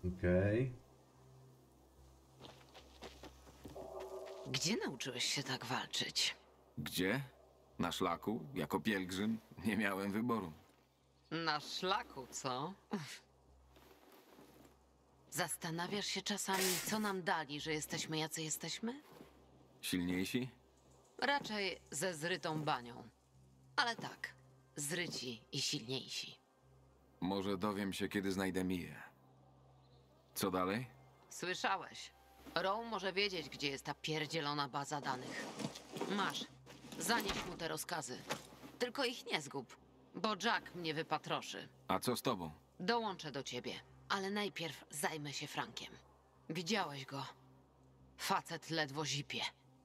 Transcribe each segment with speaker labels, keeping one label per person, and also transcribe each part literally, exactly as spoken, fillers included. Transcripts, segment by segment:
Speaker 1: Okej.
Speaker 2: Gdzie nauczyłeś się tak walczyć?
Speaker 3: Gdzie? Na szlaku? Jako pielgrzym? Nie miałem wyboru.
Speaker 2: Na szlaku, co? Zastanawiasz się czasami, co nam dali, że jesteśmy jacy jesteśmy?
Speaker 3: Silniejsi?
Speaker 2: Raczej ze zrytą banią. Ale tak, zryci i silniejsi.
Speaker 3: Może dowiem się, kiedy znajdę Miję. Co dalej?
Speaker 2: Słyszałeś. Row może wiedzieć, gdzie jest ta pierdzielona baza danych. Masz. Zanieś mu te rozkazy. Tylko ich nie zgub, bo Jack mnie wypatroszy.
Speaker 3: A co z tobą?
Speaker 2: Dołączę do ciebie, ale najpierw zajmę się Frankiem. Widziałeś go. Facet ledwo zipie.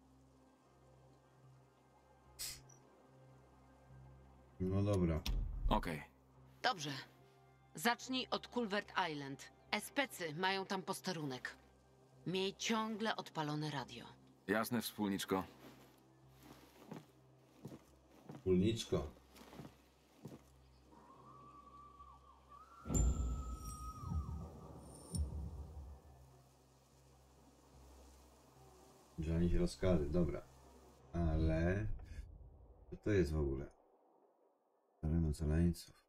Speaker 1: No dobra.
Speaker 3: Okej.
Speaker 2: Dobrze. Zacznij od Culvert Island. Especy mają tam posterunek. Miej ciągle odpalone radio.
Speaker 3: Jasne, wspólniczko.
Speaker 1: Wspólniczko. Żanić rozkazy, dobra. Ale... Co to jest w ogóle? Teren ocaleńców.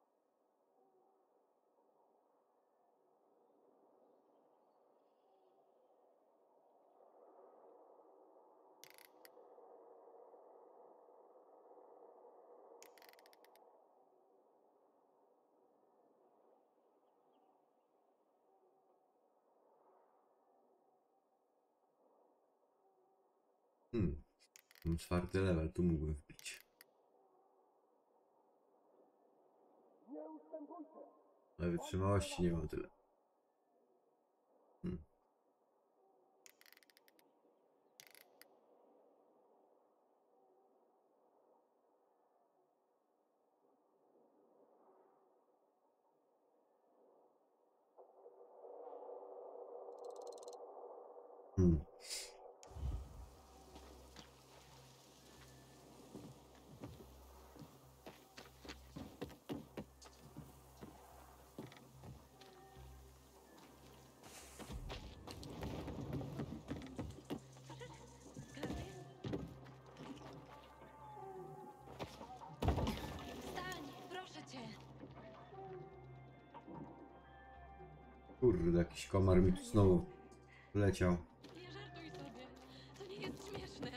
Speaker 1: Hmm. Mam czwarty level, tu mógłbym wbić. Ale wytrzymałości nie mam tyle. Hmm. Hmm.
Speaker 4: Wstań, proszę cię.
Speaker 1: Kurde, jakiś komar mi tu znowu wleciał.
Speaker 4: Nie żartuj sobie. To nie jest śmieszne.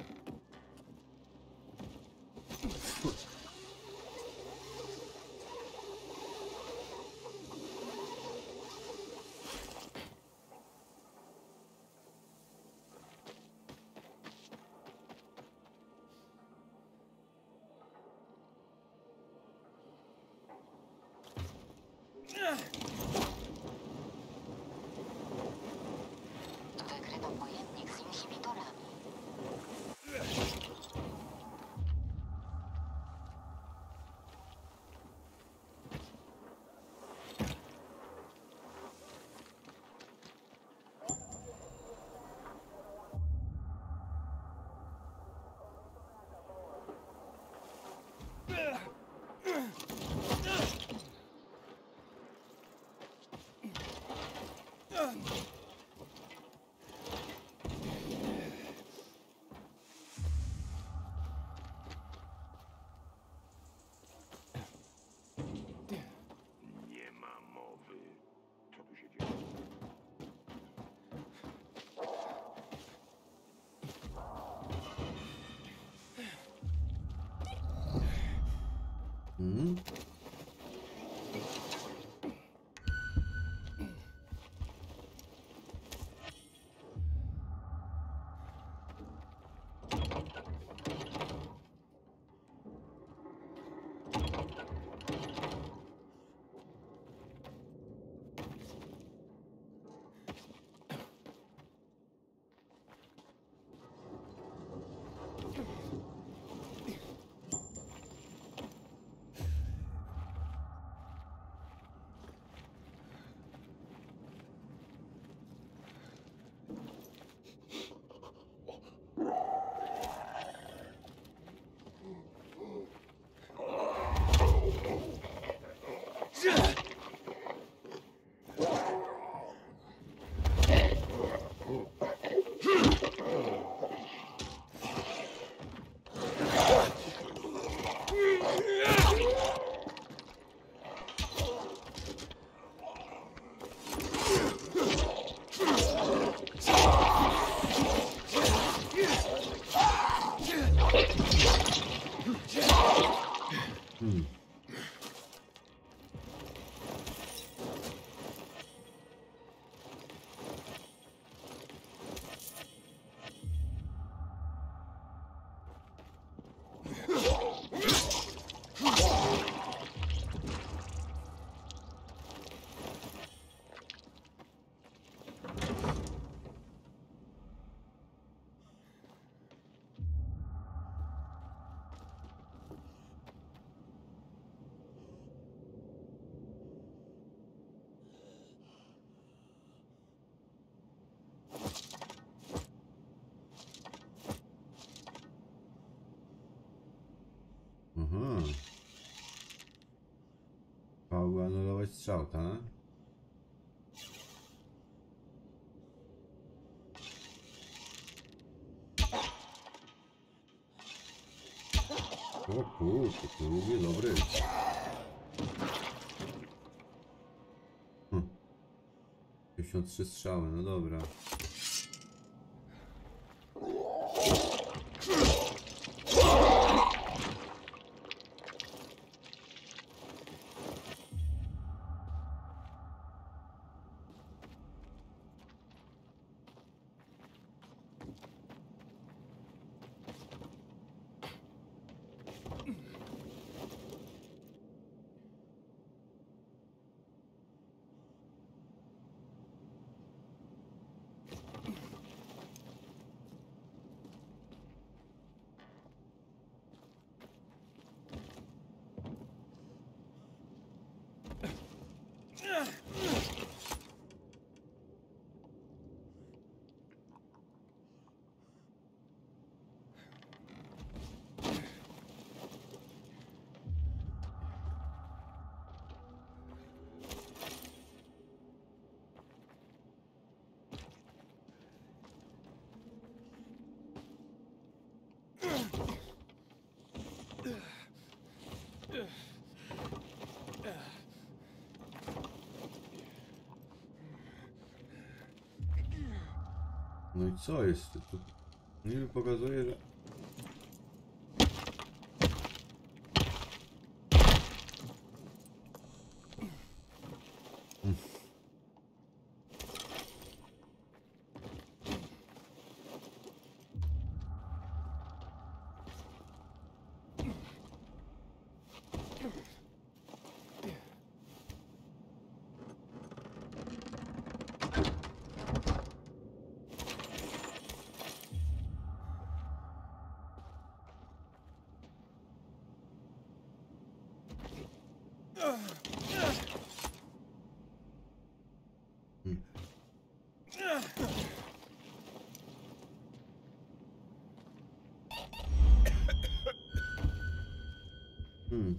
Speaker 5: Tu wykryto pojemnik z inhibitorami.
Speaker 6: Nie ma mowy. Co tu się dzieje?
Speaker 1: Hmm? Hmm. Aha. Paweł anulować strzał, tak? O kurczę, to lubię dobry. Hm. pięćdziesiąt trzy strzały, no dobra. No i co jest? To niby pokazuje, że... Hmm. Hmm.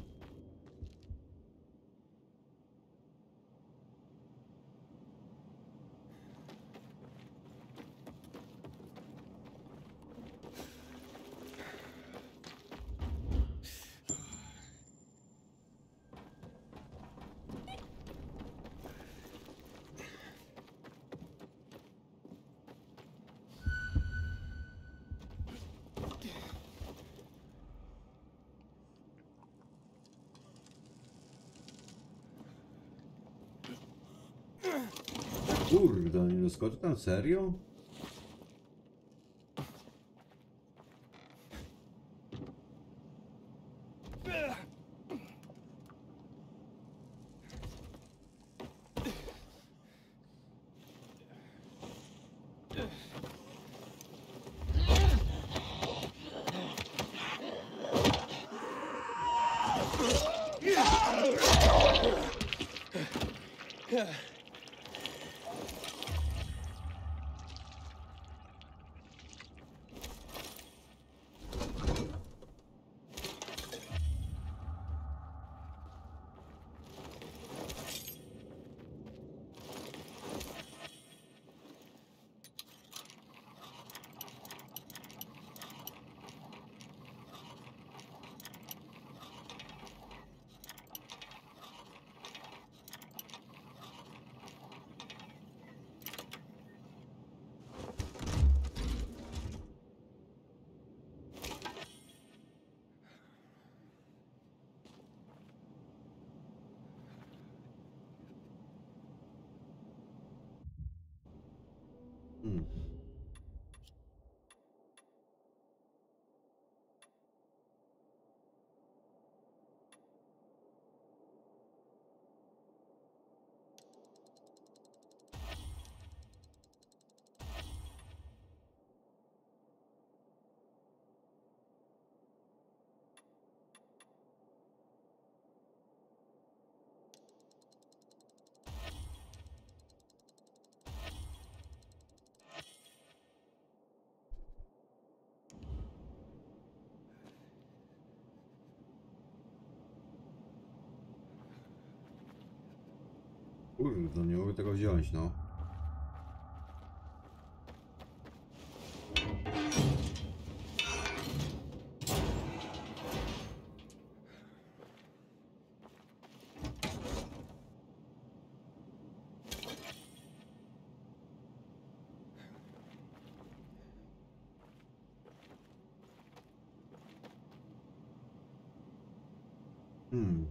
Speaker 1: Kurde, nie doskoczy tam, serio? Hmm. Kurde, no nie mogę tego wziąć, no. Hmm.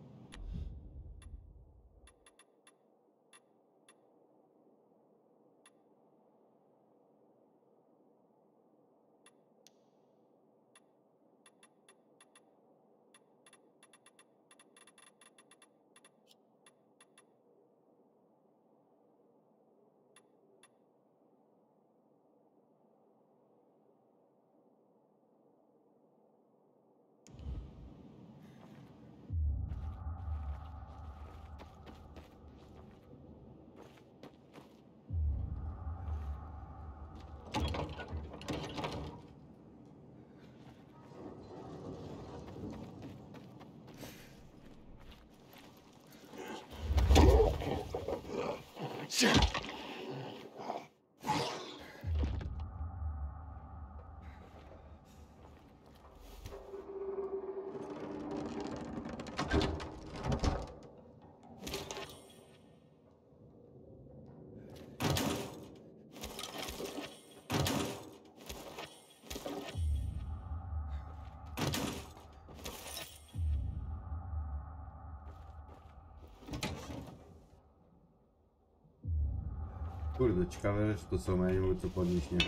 Speaker 1: Kurde, ciekawe rzeczy to są, ja nie mogę co podnieść, nie?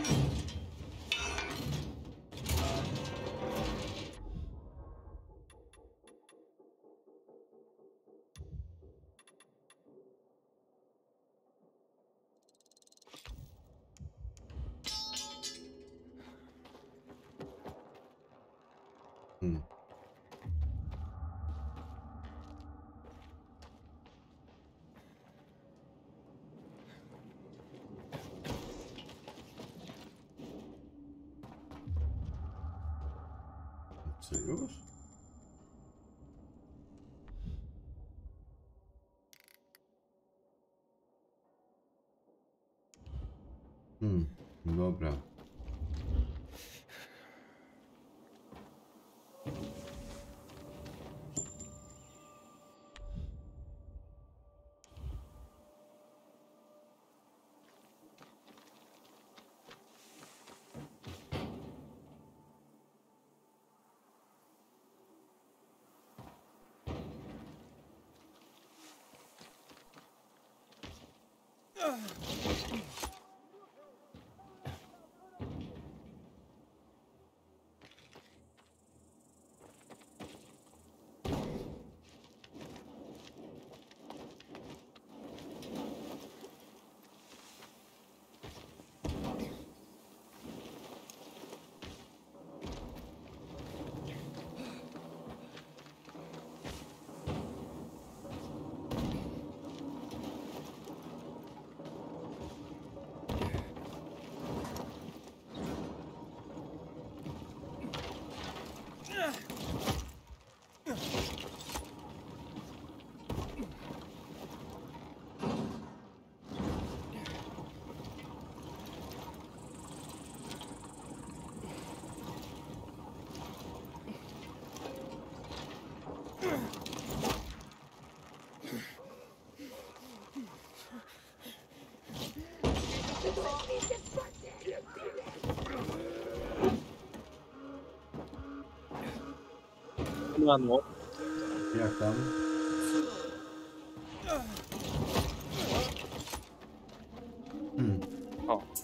Speaker 1: Hmm. Co już? Hmm, dobra.
Speaker 7: Mano,
Speaker 1: Jak tam? Hmm.
Speaker 7: o,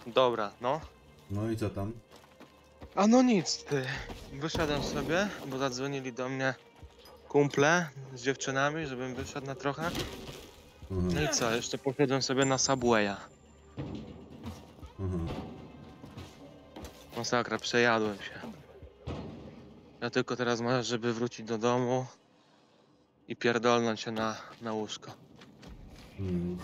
Speaker 7: Dobra, no.
Speaker 1: No i co tam?
Speaker 7: A no nic, ty. Wyszedłem sobie, bo zadzwonili do mnie kumple z dziewczynami, żebym wyszedł na trochę. No
Speaker 1: Aha,
Speaker 7: i co, jeszcze poszedłem sobie na Subwaya.
Speaker 1: aha.
Speaker 7: Masakra, przejadłem się. Ja tylko teraz marzę, żeby wrócić do domu i pierdolnąć się na, na łóżko.
Speaker 1: Mm.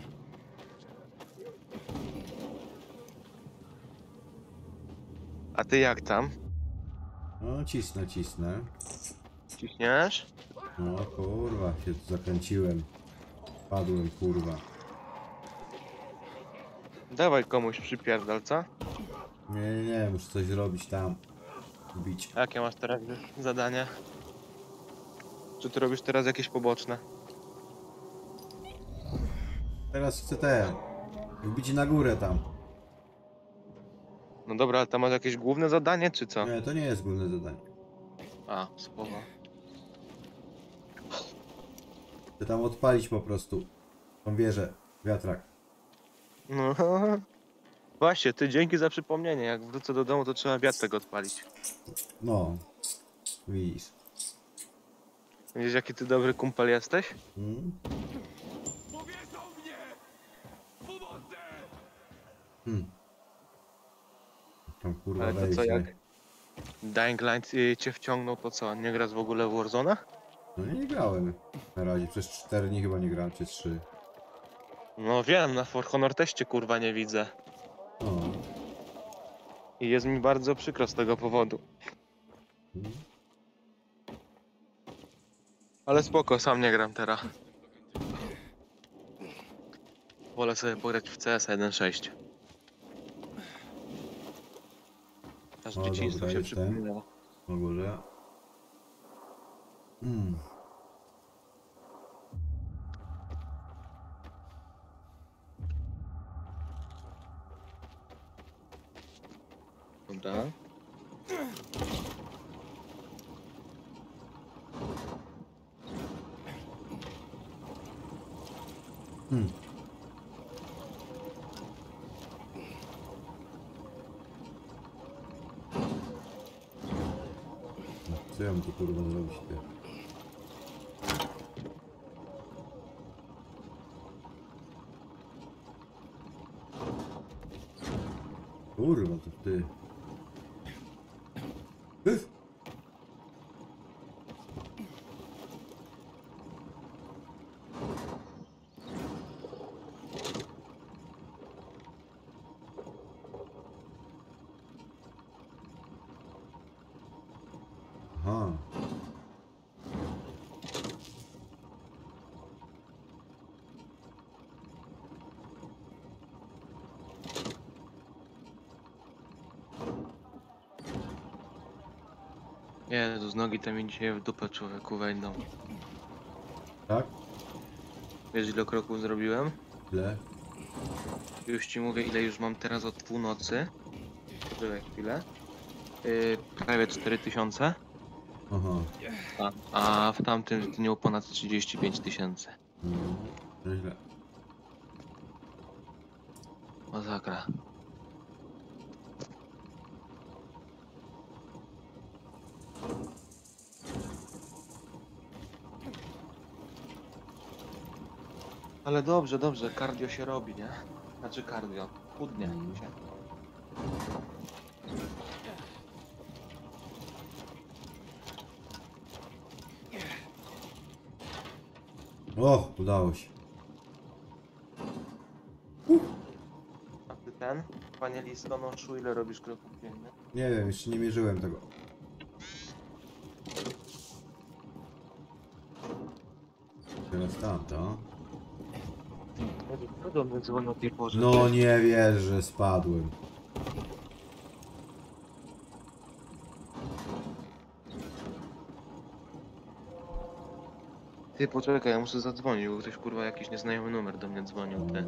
Speaker 7: A ty jak tam?
Speaker 1: No cisnę, cisnę.
Speaker 7: Ciśniesz?
Speaker 1: No kurwa, się tu zakręciłem. Padłem, kurwa.
Speaker 7: Dawaj komuś przypierdol, co?
Speaker 1: Nie, nie, nie, muszę coś zrobić tam. Bić.
Speaker 7: A jakie masz teraz zadanie? Czy ty robisz teraz jakieś poboczne?
Speaker 1: Teraz chcę te. Wbić na górę tam.
Speaker 7: No dobra, ale tam masz jakieś główne zadanie, czy co?
Speaker 1: Nie, to nie jest główne zadanie.
Speaker 7: A, spoko.
Speaker 1: Chcę tam odpalić po prostu tą wieżę, wiatrak.
Speaker 7: No. Właśnie, ty dzięki za przypomnienie. Jak wrócę do domu, to trzeba wiatrak odpalić.
Speaker 1: No. Widzisz.
Speaker 7: Widzisz, jaki ty dobry kumpel jesteś?
Speaker 1: Hmm?
Speaker 3: Powiedzą mnie! Pomocy!
Speaker 1: Hmm. Tam kurwa
Speaker 7: Ale to
Speaker 1: wejść,
Speaker 7: co,
Speaker 1: nie?
Speaker 7: jak Dying Light y, cię wciągnął, to co, nie grasz w ogóle w Warzone?
Speaker 1: No nie grałem. Na razie przez cztery dni chyba nie grałem, czy trzy.
Speaker 7: No wiem, na For Honor też cię kurwa nie widzę.
Speaker 1: No.
Speaker 7: I jest mi bardzo przykro z tego powodu.
Speaker 1: Hmm.
Speaker 7: Ale spoko, sam nie gram teraz. Wolę sobie pograć w C S jeden sześć. Aż
Speaker 1: O,
Speaker 7: dzieciństwo
Speaker 1: dobra,
Speaker 7: się
Speaker 1: jestem.
Speaker 7: przypomniało.
Speaker 1: Na górze. Hmm.
Speaker 7: Dobra.
Speaker 1: Hmm. Co ja mam tu kurwa zrobić, ty? Kurwa, to ty. Hyf! Aha.
Speaker 7: Jezu, z nogi te mi dzisiaj w dupę człowieku wejdą.
Speaker 1: Tak?
Speaker 7: Wiesz ile kroków zrobiłem?
Speaker 1: Źle.
Speaker 7: Już ci mówię ile już mam teraz od północy. Czekaj chwilę. Yy, prawie cztery tysiące.
Speaker 1: Aha.
Speaker 7: A, a w tamtym dniu ponad trzydzieści pięć tysięcy.
Speaker 1: No, nieźle.
Speaker 7: Masakra. Ale dobrze, dobrze, cardio się robi, nie? Znaczy cardio, chudnie
Speaker 1: Mm.
Speaker 7: się.
Speaker 1: O, udało się.
Speaker 7: A ty ten, panie listonoszu, ile robisz kroków dziennie?
Speaker 1: Nie wiem, jeszcze nie mierzyłem tego. Teraz tamto.
Speaker 7: Kto do mnie dzwoni o tej porze?
Speaker 1: No nie wierzę, że spadłem.
Speaker 7: Ty poczekaj, ja muszę zadzwonić, bo ktoś kurwa jakiś nieznajomy numer do mnie dzwonił, ty.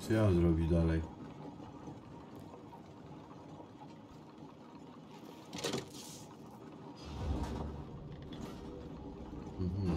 Speaker 1: Co ja zrobić dalej? Mhm.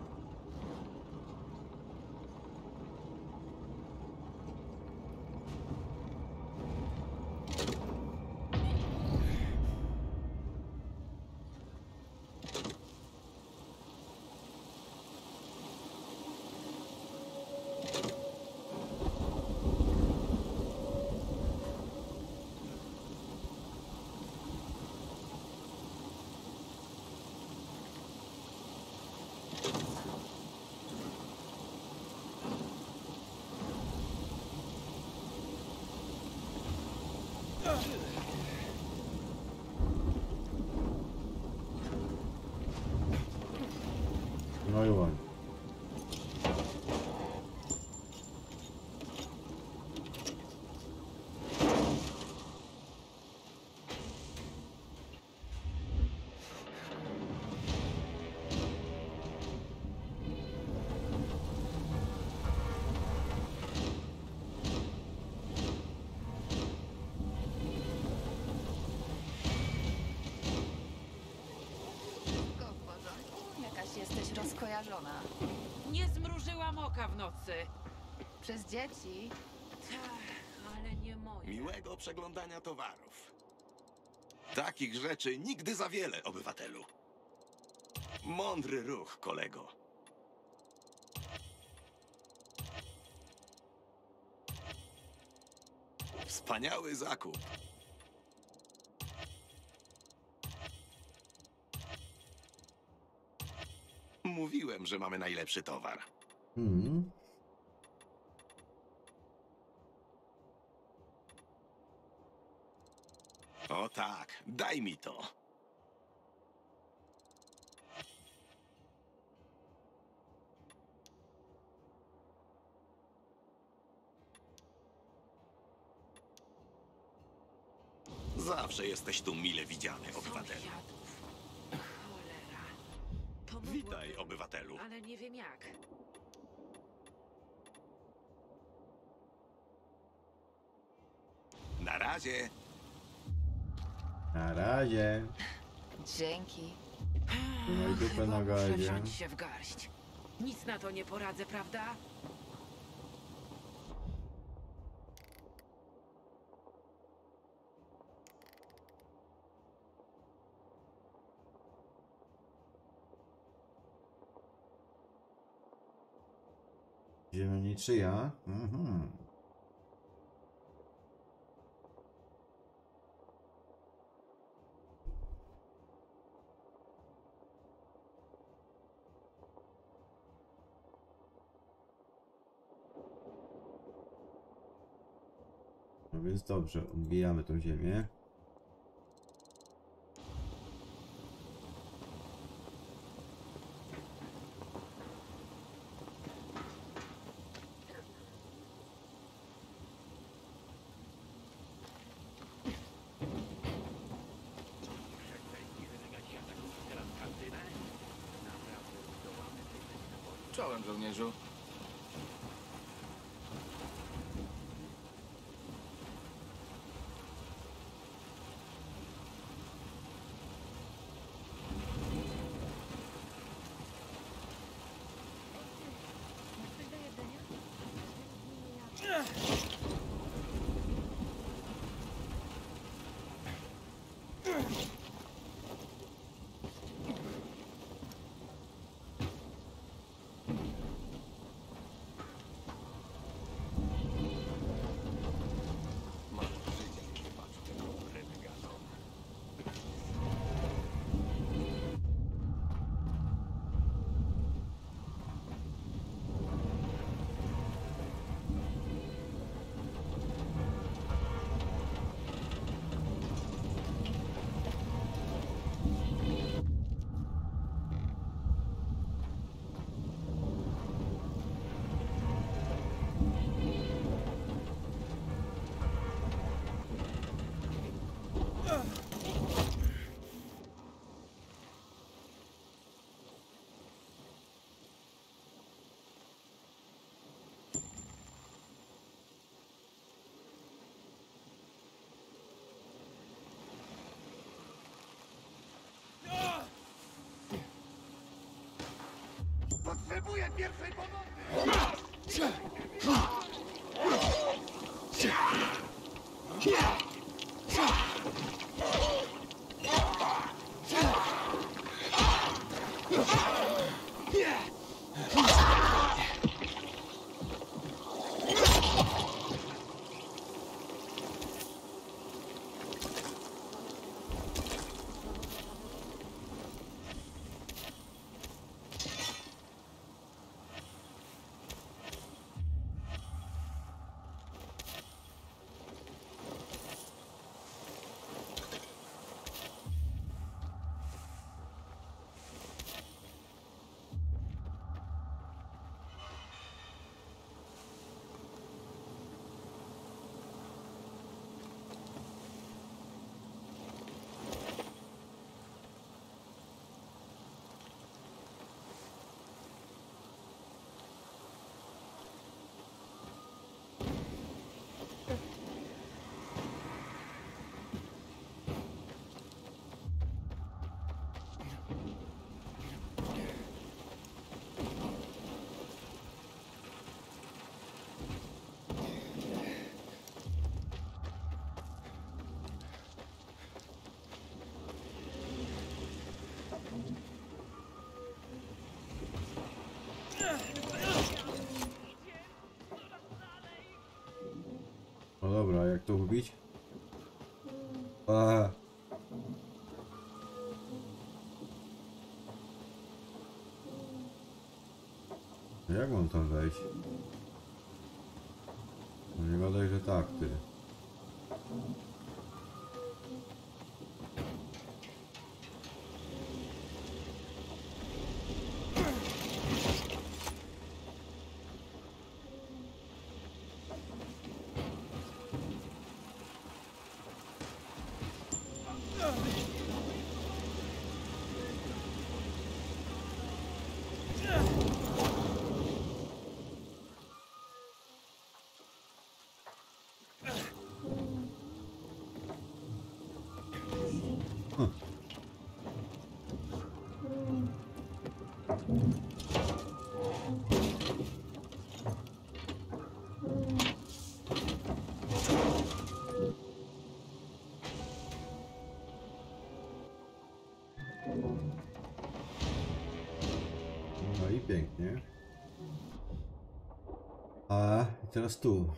Speaker 1: No i ładnie.
Speaker 8: Wszystko w porządku? Jakaś jesteś rozkojarzona.
Speaker 9: Nie zmrużyłam oka w nocy.
Speaker 8: Przez dzieci?
Speaker 9: Tak, ale nie moje.
Speaker 6: Miłego przeglądania towarów. Takich rzeczy nigdy za wiele, obywatelu. Mądry ruch, kolego. Wspaniały zakup. Mówiłem, że mamy najlepszy towar.
Speaker 1: Mhm.
Speaker 6: O tak, daj mi to. Zawsze jesteś tu mile widziany, obywatelu.
Speaker 9: Sąsiadów. Cholera. Pomogłaby,
Speaker 6: Witaj, obywatelu.
Speaker 9: ale nie wiem jak.
Speaker 6: Na razie.
Speaker 1: Na razie.
Speaker 8: Dzięki.
Speaker 1: Trzymaj dupę
Speaker 9: Chyba
Speaker 1: na
Speaker 9: muszę
Speaker 1: gazie.
Speaker 9: wziąć się w garść. Nic na to nie poradzę, prawda?
Speaker 1: Ziemia niczyja. Mhm. No więc dobrze, odbijamy tą ziemię.
Speaker 3: Czołem, żołnierzu.
Speaker 4: Coś do jedzenia?
Speaker 1: No dobra, jak to ubić? A. Jak mam tam wejść? No nie gadaj, że tak, ty. No i pięknie. A i teraz tu.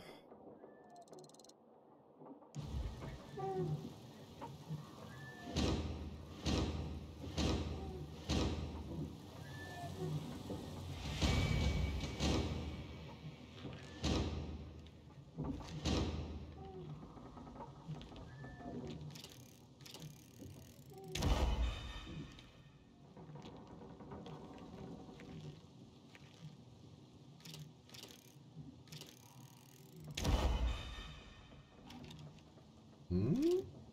Speaker 1: Hmm?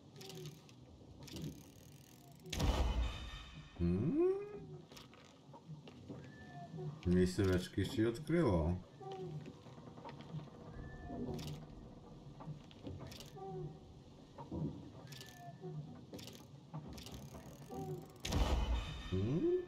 Speaker 1: Hmm? Miejscóweczki się odkryło. Hmm?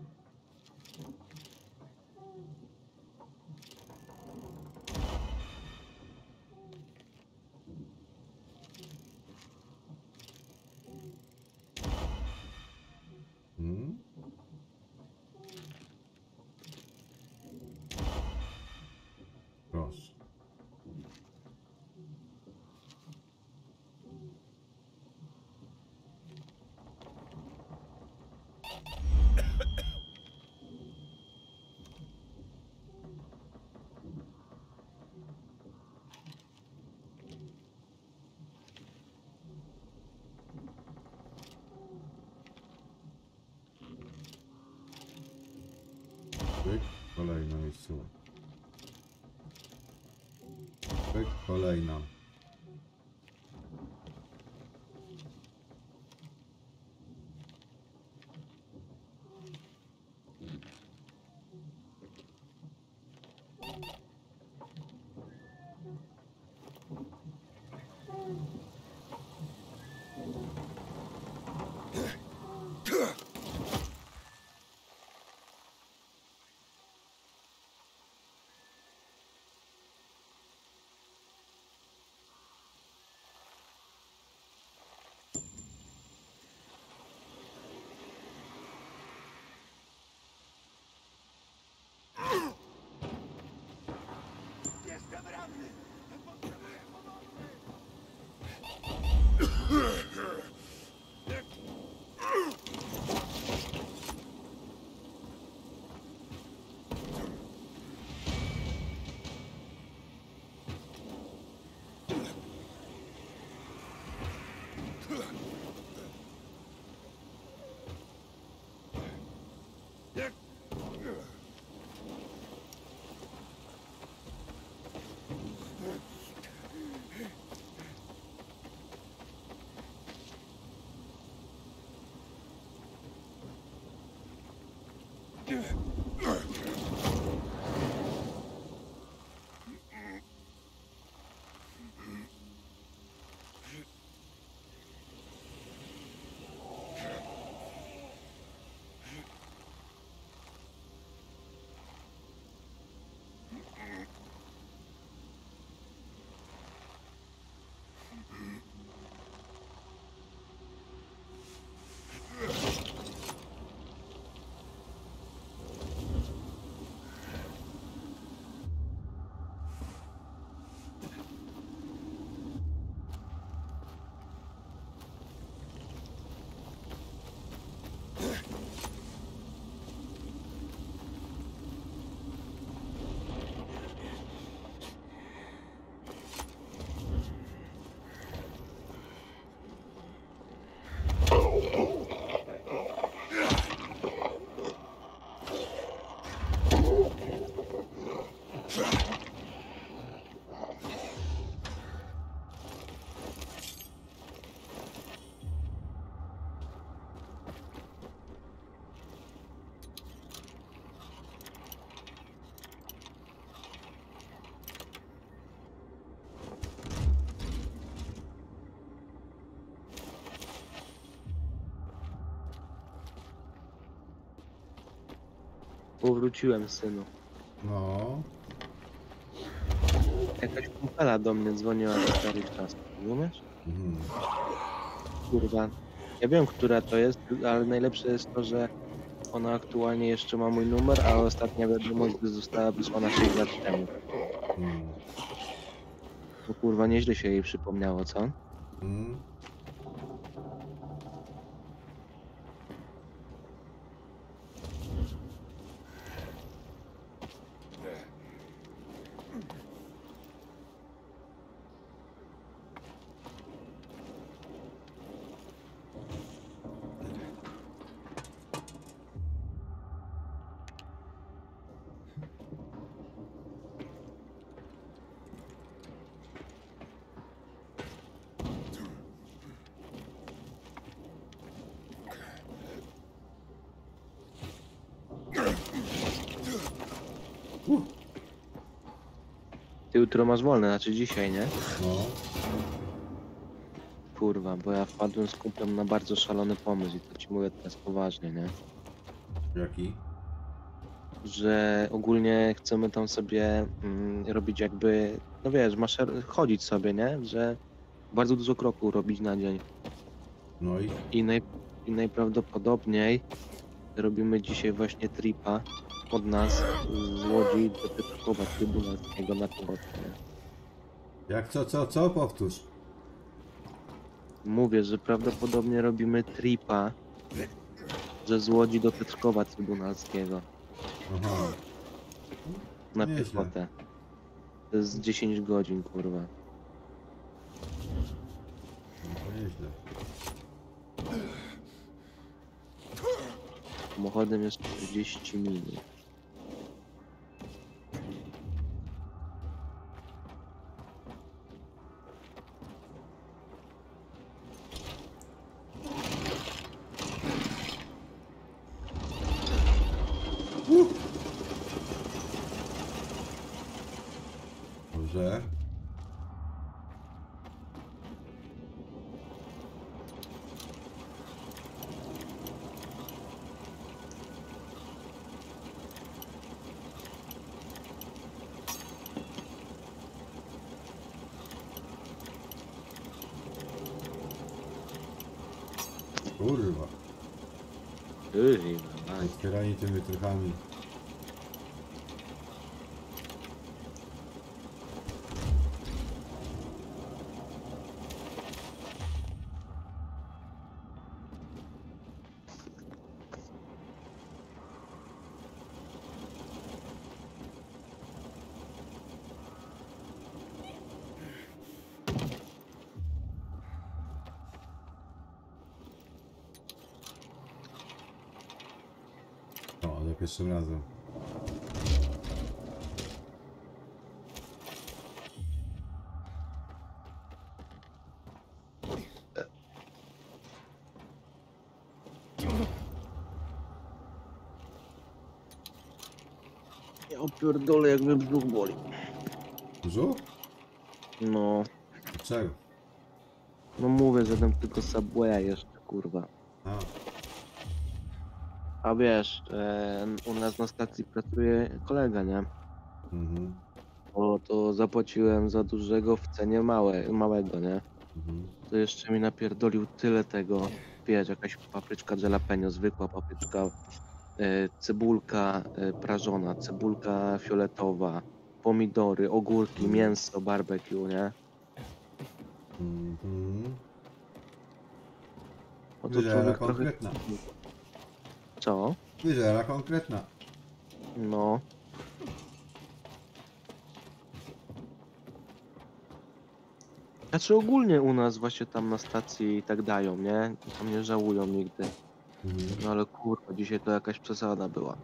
Speaker 1: Hmm? Proszę. Pyk, kolejna miejscowa. Pyk, kolejna.
Speaker 7: Powróciłem, synu.
Speaker 1: No.
Speaker 7: Jakaś kumpela do mnie dzwoniła ze starych czasów, rozumiesz?
Speaker 1: Mhm.
Speaker 7: Kurwa. Ja wiem, która to jest, ale najlepsze jest to, że ona aktualnie jeszcze ma mój numer, a ostatnia wiadomość została wysłana sześć lat temu.
Speaker 1: Mhm.
Speaker 7: No kurwa, nieźle się jej przypomniało, co?
Speaker 1: Mhm.
Speaker 7: Ty jutro masz wolne, znaczy dzisiaj, nie?
Speaker 1: No.
Speaker 7: Kurwa, bo ja wpadłem z kumplem na bardzo szalony pomysł i to ci mówię teraz poważnie, nie?
Speaker 1: Jaki?
Speaker 7: Że ogólnie chcemy tam sobie mm, robić jakby, no wiesz, maszery, chodzić sobie, nie? Że bardzo dużo kroków robić na dzień.
Speaker 1: No i?
Speaker 7: I, naj, i najprawdopodobniej robimy dzisiaj właśnie tripa od nas z Łodzi do Piotrkowa Trybunalskiego na piechotę, nie?
Speaker 1: Jak co, co, co? Powtórz.
Speaker 7: Mówię, że prawdopodobnie robimy tripa, że z Łodzi do Piotrkowa Trybunalskiego
Speaker 1: Aha.
Speaker 7: na
Speaker 1: Nieźle.
Speaker 7: piechotę. To jest dziesięć godzin, kurwa.
Speaker 1: No to nieźle.
Speaker 7: Samochodem jest czterdzieści minut.
Speaker 1: Dobrze. Kurwa,
Speaker 7: Kurwa, mać.
Speaker 1: otwieranie tymi trochami. O, za pierwszym razem.
Speaker 7: Ja opierdolę, jak mnie brzuch boli.
Speaker 1: Brzuch?
Speaker 7: No,
Speaker 1: Czego?
Speaker 7: no mówię, że tam tylko Subwaya jeszcze, kurwa.
Speaker 1: A,
Speaker 7: A wiesz, e, u nas na stacji pracuje kolega, nie?
Speaker 1: mhm,
Speaker 7: O, to zapłaciłem za dużego w cenie małe, małego, nie?
Speaker 1: mhm.
Speaker 7: To jeszcze mi napierdolił tyle tego, wiesz, jakaś papryczka jalapeno, zwykła papryczka, e, cebulka e, prażona, cebulka fioletowa, pomidory, ogórki, mięso, barbecue, nie?
Speaker 1: Mhm.
Speaker 7: O to
Speaker 1: Wyżera
Speaker 7: człowiek trochę...
Speaker 1: konkretna.
Speaker 7: Co?
Speaker 1: Wyżera konkretna.
Speaker 7: No. Znaczy ogólnie u nas właśnie tam na stacji i tak dają, nie? I tam nie żałują nigdy.
Speaker 1: Mhm.
Speaker 7: No ale kurwa, dzisiaj to jakaś przesada była.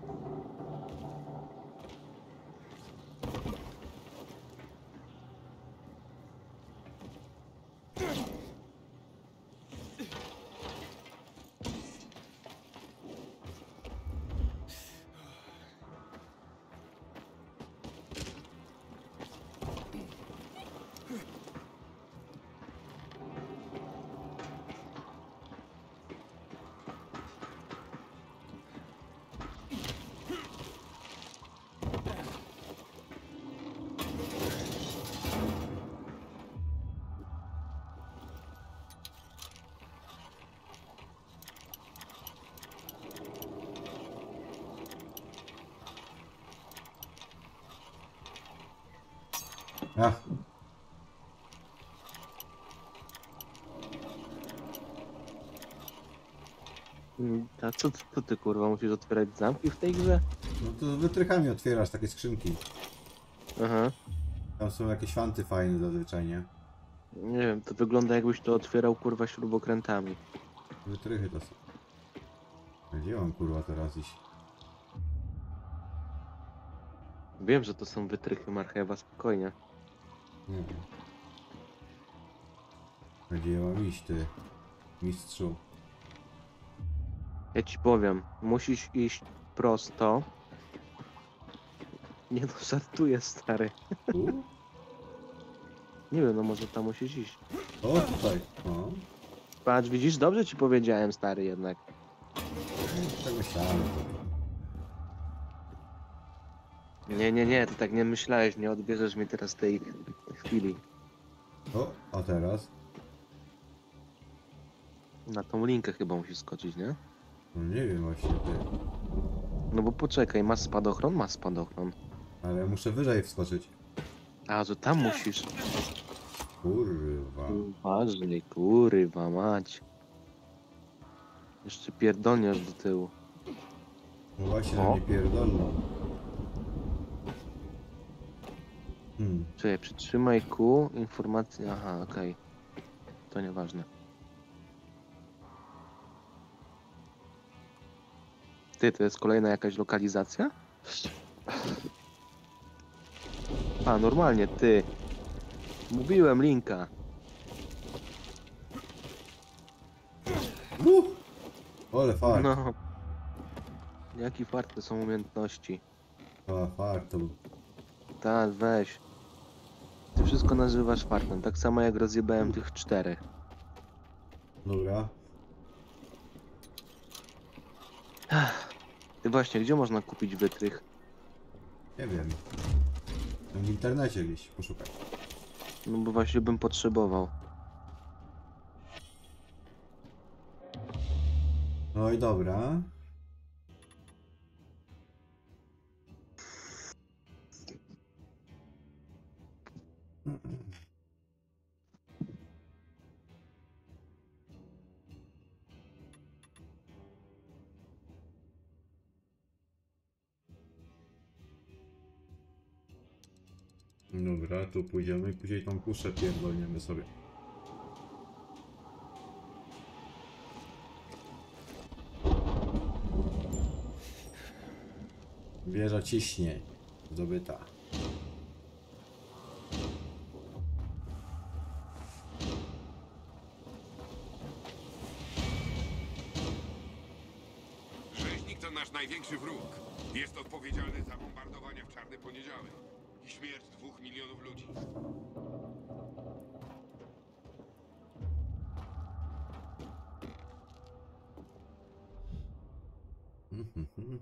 Speaker 1: Ach,
Speaker 7: Mm, A co, co ty kurwa, musisz otwierać zamki w tej grze?
Speaker 1: no to wytrychami otwierasz takie skrzynki.
Speaker 7: Aha.
Speaker 1: Tam są jakieś fanty fajne zazwyczaj, nie?
Speaker 7: Nie wiem, to wygląda jakbyś to otwierał kurwa śrubokrętami.
Speaker 1: Wytrychy to są. Gdzie mam kurwa teraz iść?
Speaker 7: Wiem, że to są wytrychy marchewa, spokojnie.
Speaker 1: Nie wiem. Gdzie ja mam iść, ty? Mistrzu.
Speaker 7: Ja ci powiem, musisz iść prosto. Nie no, żartuję, stary.
Speaker 1: Tu?
Speaker 7: Nie wiem, no może tam musisz iść.
Speaker 1: O, tutaj. O,
Speaker 7: Patrz, widzisz, dobrze ci powiedziałem, stary, jednak.
Speaker 1: tak myślałem.
Speaker 7: Nie, nie, nie, ty tak nie myślałeś, nie odbierzesz mi teraz tej chwili.
Speaker 1: O, a teraz?
Speaker 7: Na tą linkę chyba musisz skoczyć, nie?
Speaker 1: No nie wiem właśnie, ty.
Speaker 7: No bo poczekaj, masz spadochron? Masz spadochron.
Speaker 1: Ale muszę wyżej wskoczyć.
Speaker 7: A, że tam musisz.
Speaker 1: Kurwa.
Speaker 7: Uważaj, kurwa mać. Jeszcze pierdolniesz do tyłu.
Speaker 1: No właśnie,
Speaker 7: O.
Speaker 1: że nie pierdolną. Hmm.
Speaker 7: Czekaj, przytrzymaj Q, informacja, aha, okej. To nieważne. Ty, to jest kolejna jakaś lokalizacja? A, normalnie, ty. Mówiłem, linka.
Speaker 1: Uh! Ole fart.
Speaker 7: No. Jaki fart to są umiejętności.
Speaker 1: O, fart to był.
Speaker 7: Tak, weź. Ty wszystko nazywasz fartem, tak samo jak rozjebałem tych czterech.
Speaker 1: Dobra.
Speaker 7: Ty właśnie, gdzie można kupić wytrych?
Speaker 1: Nie wiem. W internecie gdzieś poszukaj.
Speaker 7: No bo właśnie bym potrzebował.
Speaker 1: No i dobra. Dobra, tu pójdziemy i później tą kuszę pierdolniemy sobie. Wieża ciśnień. Zdobyta.
Speaker 10: Rzeźnik to nasz największy wróg. Jest odpowiedzialny za bombardowania w Czarny Poniedziałek i śmierć dwóch milionów ludzi.
Speaker 1: Mhm.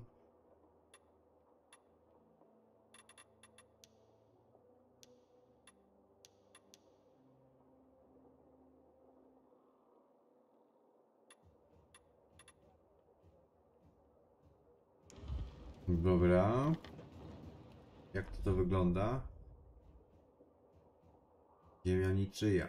Speaker 1: Dobra. Jak to, to wygląda? Ziemia niczyja.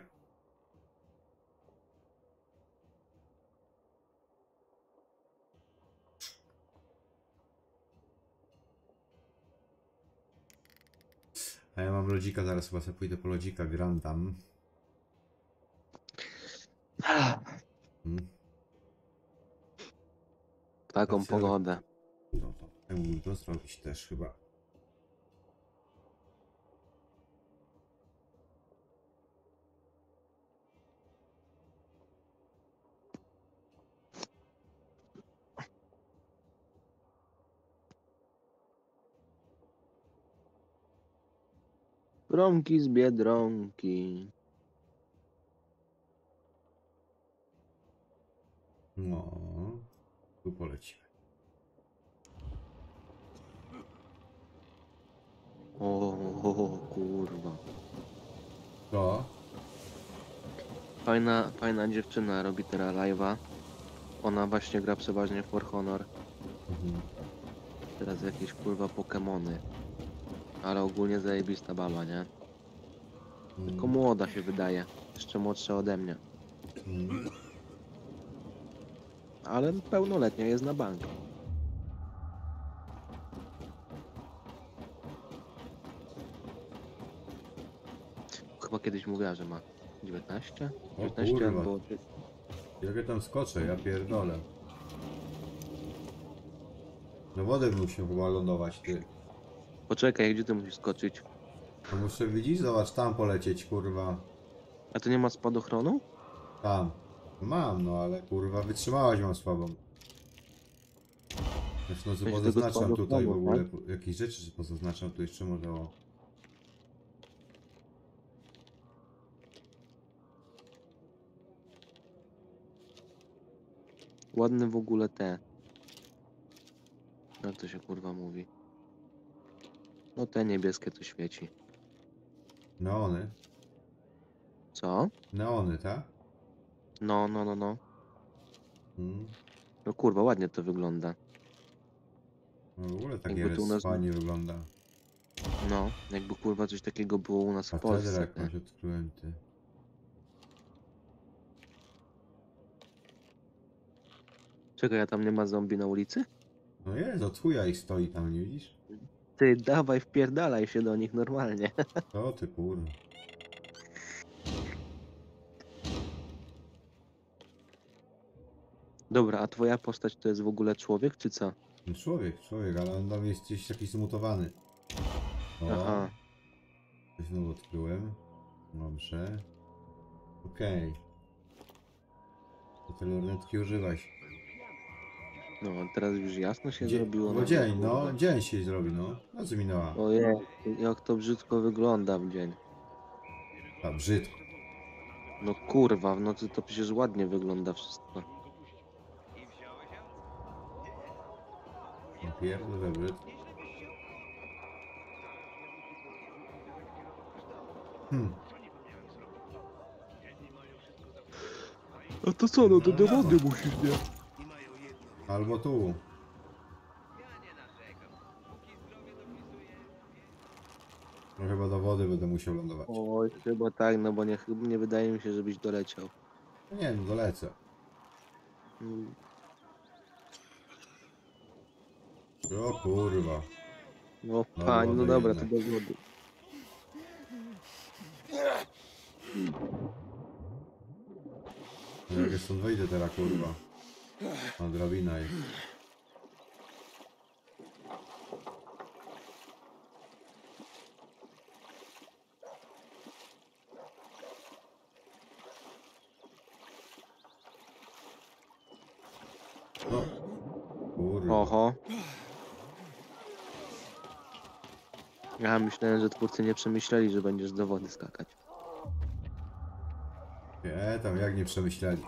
Speaker 1: A ja mam lodzika, zaraz chyba sobie pójdę po lodzika, Grandam. Hmm.
Speaker 7: Taką
Speaker 1: Patrzę,
Speaker 7: pogodę.
Speaker 1: No to ja mógłbym to zrobić też chyba.
Speaker 7: Gromki z Biedronki.
Speaker 1: No, tu polecimy.
Speaker 7: O, o, kurwa.
Speaker 1: To?
Speaker 7: Fajna, fajna dziewczyna robi teraz live'a. Ona właśnie gra przeważnie w For Honor.
Speaker 1: Mhm.
Speaker 7: Teraz jakieś kurwa Pokemony. Ale ogólnie zajebista baba, nie? Tylko
Speaker 1: Mm.
Speaker 7: młoda się wydaje. Jeszcze młodsza ode mnie.
Speaker 1: Mm.
Speaker 7: Ale pełnoletnia jest na bank. Chyba kiedyś mówiła, że ma dziewiętnaście?
Speaker 1: O
Speaker 7: dziewiętnaście
Speaker 1: kurwa.
Speaker 7: albo...
Speaker 1: Jak ja tam skoczę, ja pierdolę. No wodę bym musiał chyba lądować, ty.
Speaker 7: Poczekaj, gdzie ty musisz skoczyć?
Speaker 1: No muszę, widzisz, zobacz, tam polecieć, kurwa.
Speaker 7: A to nie ma spadochronu?
Speaker 1: Tam. Mam, no ale kurwa, wytrzymałaś mam słabą. Zresztą co
Speaker 7: Weź tego
Speaker 1: pozaznaczam tutaj w
Speaker 7: spadochronu,
Speaker 1: ogóle, jakieś rzeczy, że pozaznaczam, tu jeszcze może o...
Speaker 7: Ładne w ogóle te. Jak to się kurwa mówi? No te niebieskie to świeci.
Speaker 1: Neony.
Speaker 7: Co?
Speaker 1: Neony, tak?
Speaker 7: No, no, no, no.
Speaker 1: Hmm.
Speaker 7: No kurwa, ładnie to wygląda.
Speaker 1: No w ogóle tak
Speaker 7: Jakby tu u nas-
Speaker 1: fajnie wygląda.
Speaker 7: No, jakby kurwa coś takiego było u nas w
Speaker 1: Katedrę
Speaker 7: Polsce.
Speaker 1: jakąś
Speaker 7: nie?
Speaker 1: odkryłem, ty.
Speaker 7: Czekaj, a tam nie ma zombie na ulicy?
Speaker 1: No jest, od chuja ich stoi tam, nie widzisz?
Speaker 7: Ty, dawaj, wpierdalaj się do nich normalnie.
Speaker 1: To ty kurwa.
Speaker 7: Dobra, a twoja postać to jest w ogóle człowiek, czy co?
Speaker 1: No człowiek, człowiek, ale on tam jest gdzieś taki zmutowany. O,
Speaker 7: Aha.
Speaker 1: coś znowu odkryłem. Dobrze. Okej. To te lornetki używać.
Speaker 7: No, teraz już jasno się
Speaker 1: Dzie-
Speaker 7: zrobiło.
Speaker 1: bo
Speaker 7: na
Speaker 1: dzień,
Speaker 7: kurwa.
Speaker 1: no, dzień się zrobi, no. No co minęła?
Speaker 7: Ojej, jak to brzydko wygląda w dzień.
Speaker 1: A, brzydko.
Speaker 7: No kurwa, w nocy to przecież ładnie wygląda wszystko.
Speaker 1: No pierdolę, brzydko. Hmm.
Speaker 7: A to co, no to do wody musisz, nie?
Speaker 1: Albo tu. No chyba do wody będę musiał lądować.
Speaker 7: Oj, chyba tak, no bo nie, nie wydaje mi się, żebyś doleciał.
Speaker 1: No nie wiem, dolecę.
Speaker 7: Mm,
Speaker 1: O kurwa.
Speaker 7: No
Speaker 1: No,
Speaker 7: pani, no
Speaker 1: wody
Speaker 7: dobra, to
Speaker 1: jednak.
Speaker 7: do wody.
Speaker 1: No jak ja stąd wyjdę teraz, kurwa. A drabina jest.
Speaker 7: Oho. Ja myślałem, że twórcy nie przemyśleli, że będziesz do wody skakać.
Speaker 1: Nie, tam jak nie przemyśleli.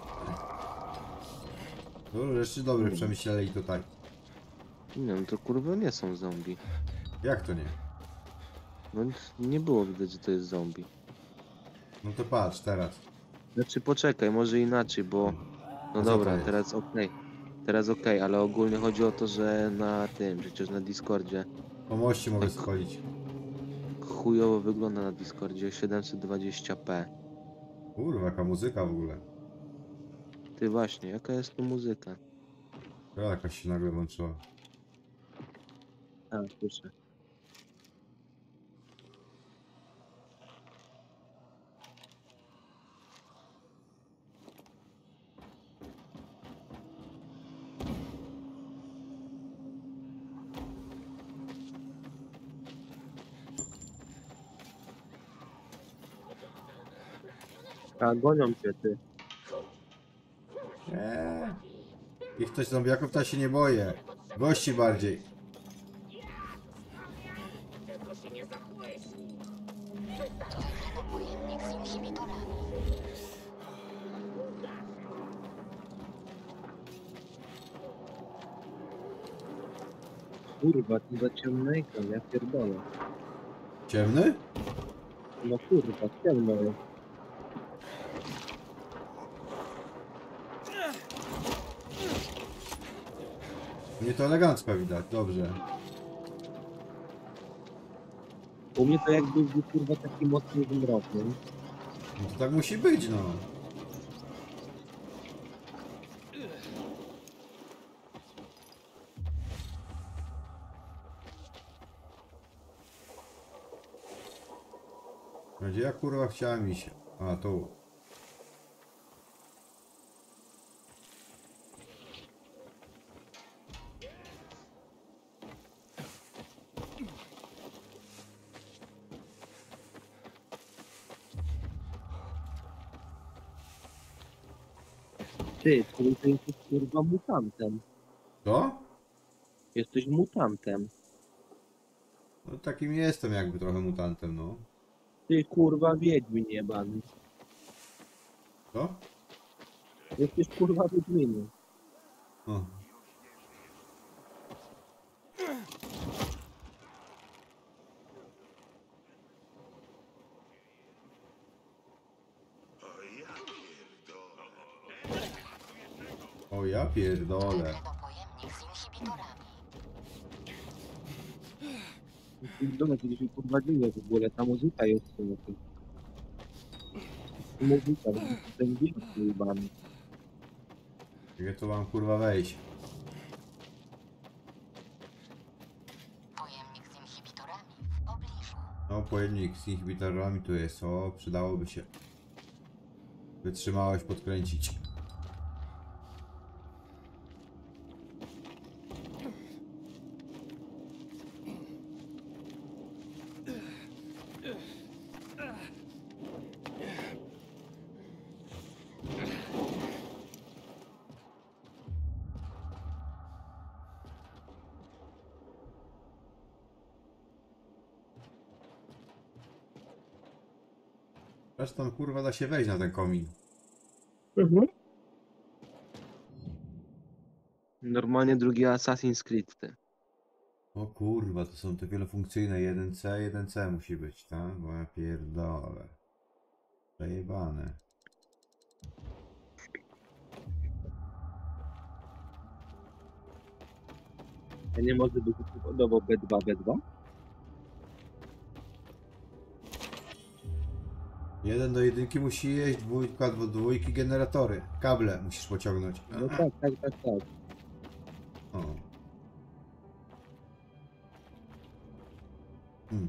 Speaker 1: Dużo rzeczy dobre przemyśleli tutaj.
Speaker 7: Nie, no to kurwa nie są zombie.
Speaker 1: Jak to nie?
Speaker 7: No nie było widać, że to jest zombie.
Speaker 1: No to patrz teraz.
Speaker 7: Znaczy poczekaj, może inaczej, bo... No
Speaker 1: A co
Speaker 7: dobra,
Speaker 1: to jest?
Speaker 7: teraz okej. Teraz okej, ale ogólnie chodzi o to, że na tym, przecież na Discordzie
Speaker 1: Po moście mogę schodzić.
Speaker 7: chujowo wygląda na Discordzie siedemset dwadzieścia p.
Speaker 1: Kurwa, jaka muzyka w ogóle.
Speaker 7: Ty właśnie, jaka jest tu muzyka?
Speaker 1: O, jakaś się nagle włączyła.
Speaker 7: A, słyszę. A, gonią cię, ty.
Speaker 1: Nie. Ich ktoś zombiaków to się nie boję. Gości bardziej.
Speaker 5: To wykryto pojemnik z inhibitorami.
Speaker 7: Kurwa, ty za ciemny ekran, ja pierdolę.
Speaker 1: Ciemny?
Speaker 7: No kurwa, ciemno jest.
Speaker 1: Mnie to elegancko widać, dobrze.
Speaker 7: U mnie to jakby był kurwa taki mocny zmrok, nie?
Speaker 1: No to tak musi być, no. Gdzie ja kurwa chciałem iść? A, tu.
Speaker 7: Ty, który ty jesteś kurwa mutantem.
Speaker 1: Co?
Speaker 7: Jesteś mutantem.
Speaker 1: No takim jestem jakby trochę mutantem, no.
Speaker 7: Ty kurwa wiedźmin jebany.
Speaker 1: Co?
Speaker 7: Jesteś kurwa wiedźminem.
Speaker 1: O. O ja pierdolę.
Speaker 5: Wykryto pojemnik z inhibitorami.
Speaker 7: Pierdolę, kiedyś mi kurwa dziwnie w ogóle, ta muzyka jest w sumie. Muzyka, ten dźwięk jebany.
Speaker 1: Gdzie tu mam kurwa wejść?
Speaker 5: Pojemnik z inhibitorami w pobliżu.
Speaker 1: No pojemnik z inhibitorami tu jest, o przydałoby się. Wytrzymałość podkręcić. Zresztą kurwa da się wejść na ten komin.
Speaker 7: Mhm. Normalnie drugi Assassin's Creed, ty.
Speaker 1: O kurwa, to są te wielofunkcyjne jeden C, jeden C musi być, tak? Bo ja pierdolę. Przejebane.
Speaker 7: A nie może być podobał B dwa, B dwa?
Speaker 1: Jeden do jedynki musi jeść, dwójka do dwójki generatory. Kable musisz pociągnąć.
Speaker 7: No tak, tak, tak, tak.
Speaker 1: O. Hmm.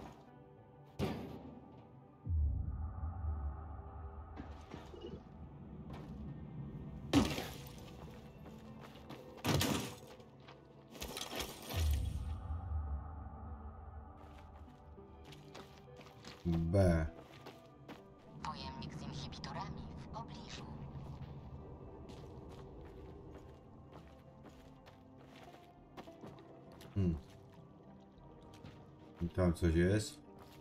Speaker 1: B.
Speaker 5: Pojemnik z inhibitorami w pobliżu.
Speaker 1: Hmm. I tam coś jest.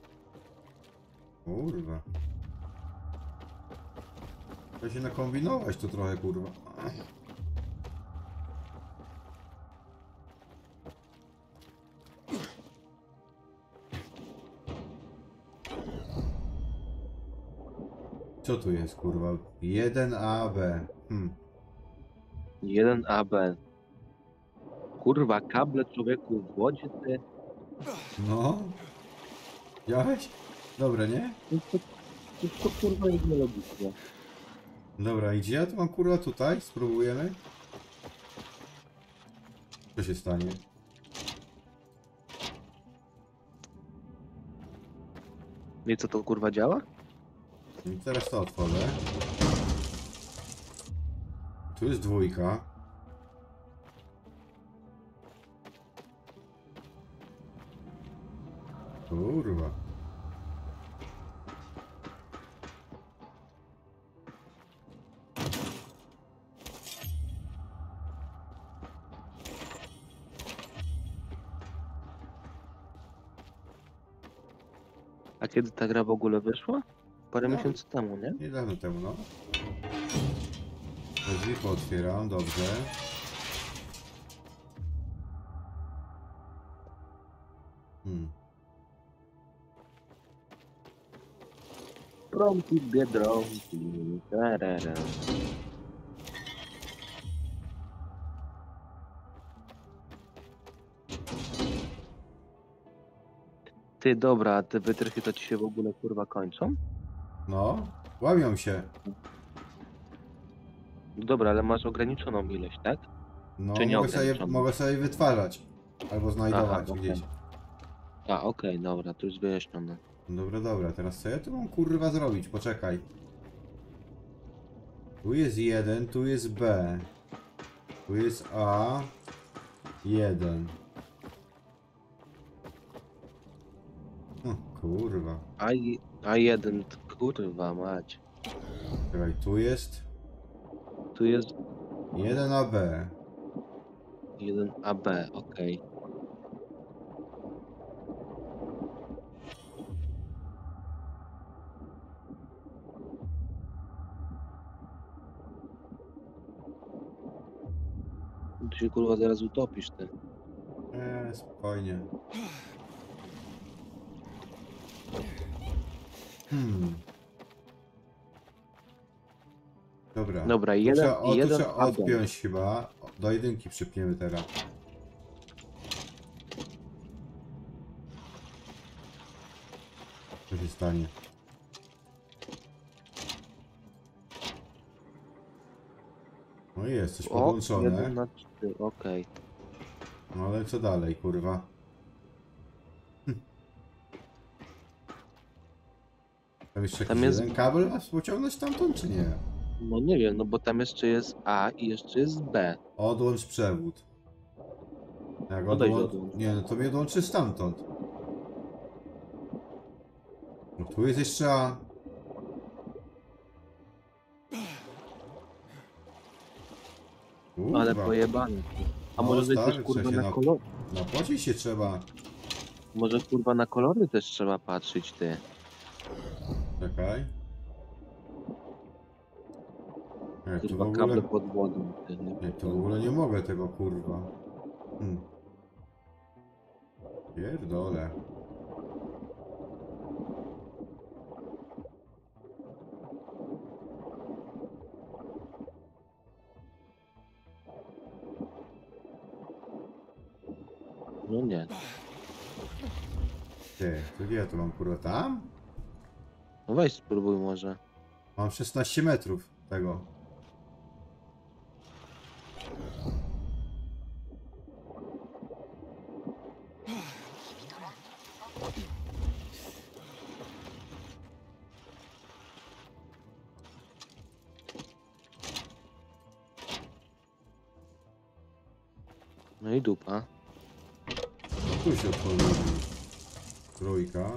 Speaker 1: Kurwa. Trzeba się nakombinować to trochę, kurwa. Co tu jest, kurwa? jeden A B. Hmm.
Speaker 7: jeden A B. Kurwa, kable człowieku w wodzie, ty.
Speaker 1: No. Widziałeś? Dobre, nie?
Speaker 7: To, to, to, to kurwa jest nielogiczne.
Speaker 1: Dobra, i gdzie ja to mam, kurwa, tutaj? Spróbujemy? Co się stanie?
Speaker 7: I co to kurwa działa?
Speaker 1: I teraz to otworzę. Tu jest dwójka. Kurwa.
Speaker 7: A kiedy ta gra w ogóle wyszła? Parę
Speaker 1: No.
Speaker 7: miesięcy temu, nie?
Speaker 1: Niedawno temu, no. Drzwi pootwieram, dobrze. Hmm.
Speaker 7: Prąki, biedronki, tarara. Ty, dobra, a te wytrychy to ci się w ogóle kurwa kończą?
Speaker 1: No, łamią się.
Speaker 7: No dobra, ale masz ograniczoną ilość, tak?
Speaker 1: No,
Speaker 7: Czy nie
Speaker 1: mogę sobie,
Speaker 7: ograniczoną?
Speaker 1: mogę sobie wytwarzać. Albo znajdować
Speaker 7: Aha,
Speaker 1: gdzieś.
Speaker 7: A, okej, dobra, to już wyjaśnione.
Speaker 1: Dobra, dobra, teraz co ja tu mam kurwa zrobić? Poczekaj. Tu jest jeden, tu jest B. Tu jest A. jeden. O, kurwa.
Speaker 7: A, i- A jeden, kurwa mać.
Speaker 1: Czekaj, tu jest
Speaker 7: Tu jest
Speaker 1: jeden A B.
Speaker 7: jeden A B, okej. Tu się kurwa zaraz utopisz, ty.
Speaker 1: Eee, spokojnie. Hmm. Dobra.
Speaker 7: Dobra,
Speaker 1: Tu
Speaker 7: jeden-
Speaker 1: trzeba, o, tu
Speaker 7: jeden
Speaker 1: trzeba
Speaker 7: A B.
Speaker 1: odpiąć chyba. Do jedynki przypniemy teraz. Co się stanie? No jest, coś
Speaker 7: O,
Speaker 1: podłączone.
Speaker 7: jeden na cztery, okej.
Speaker 1: No ale co dalej, kurwa? Hm. Tam jeszcze
Speaker 7: Tam
Speaker 1: jakiś
Speaker 7: jest-
Speaker 1: jeden kabel, a pociągnąć stamtąd, czy nie?
Speaker 7: No nie wiem, no bo tam jeszcze jest A i jeszcze jest B.
Speaker 1: Odłącz przewód. Jak
Speaker 7: Odejdź
Speaker 1: odłą...
Speaker 7: odłącz.
Speaker 1: Nie, no to mnie odłączy stamtąd. No tu jest jeszcze A. Kurwa.
Speaker 7: Ale pojebane. A
Speaker 1: No,
Speaker 7: może
Speaker 1: stary,
Speaker 7: też kurwa
Speaker 1: trzeba się
Speaker 7: na
Speaker 1: na-
Speaker 7: kolor...
Speaker 1: Napocić się trzeba.
Speaker 7: Może kurwa na kolory też trzeba patrzeć, ty.
Speaker 1: Czekaj. Nie, tu w
Speaker 7: Kurwa
Speaker 1: ogóle...
Speaker 7: kable pod wodą, ty.
Speaker 1: Nie, tu w ogóle nie mogę tego, kurwa. Hmm. Pierdolę.
Speaker 7: No nie.
Speaker 1: Ty, to gdzie ja to mam, kurwa, tam?
Speaker 7: No weź spróbuj może.
Speaker 1: Mam szesnaście metrów tego.
Speaker 7: No i dupa.
Speaker 1: Tu się otworzył. Trójka.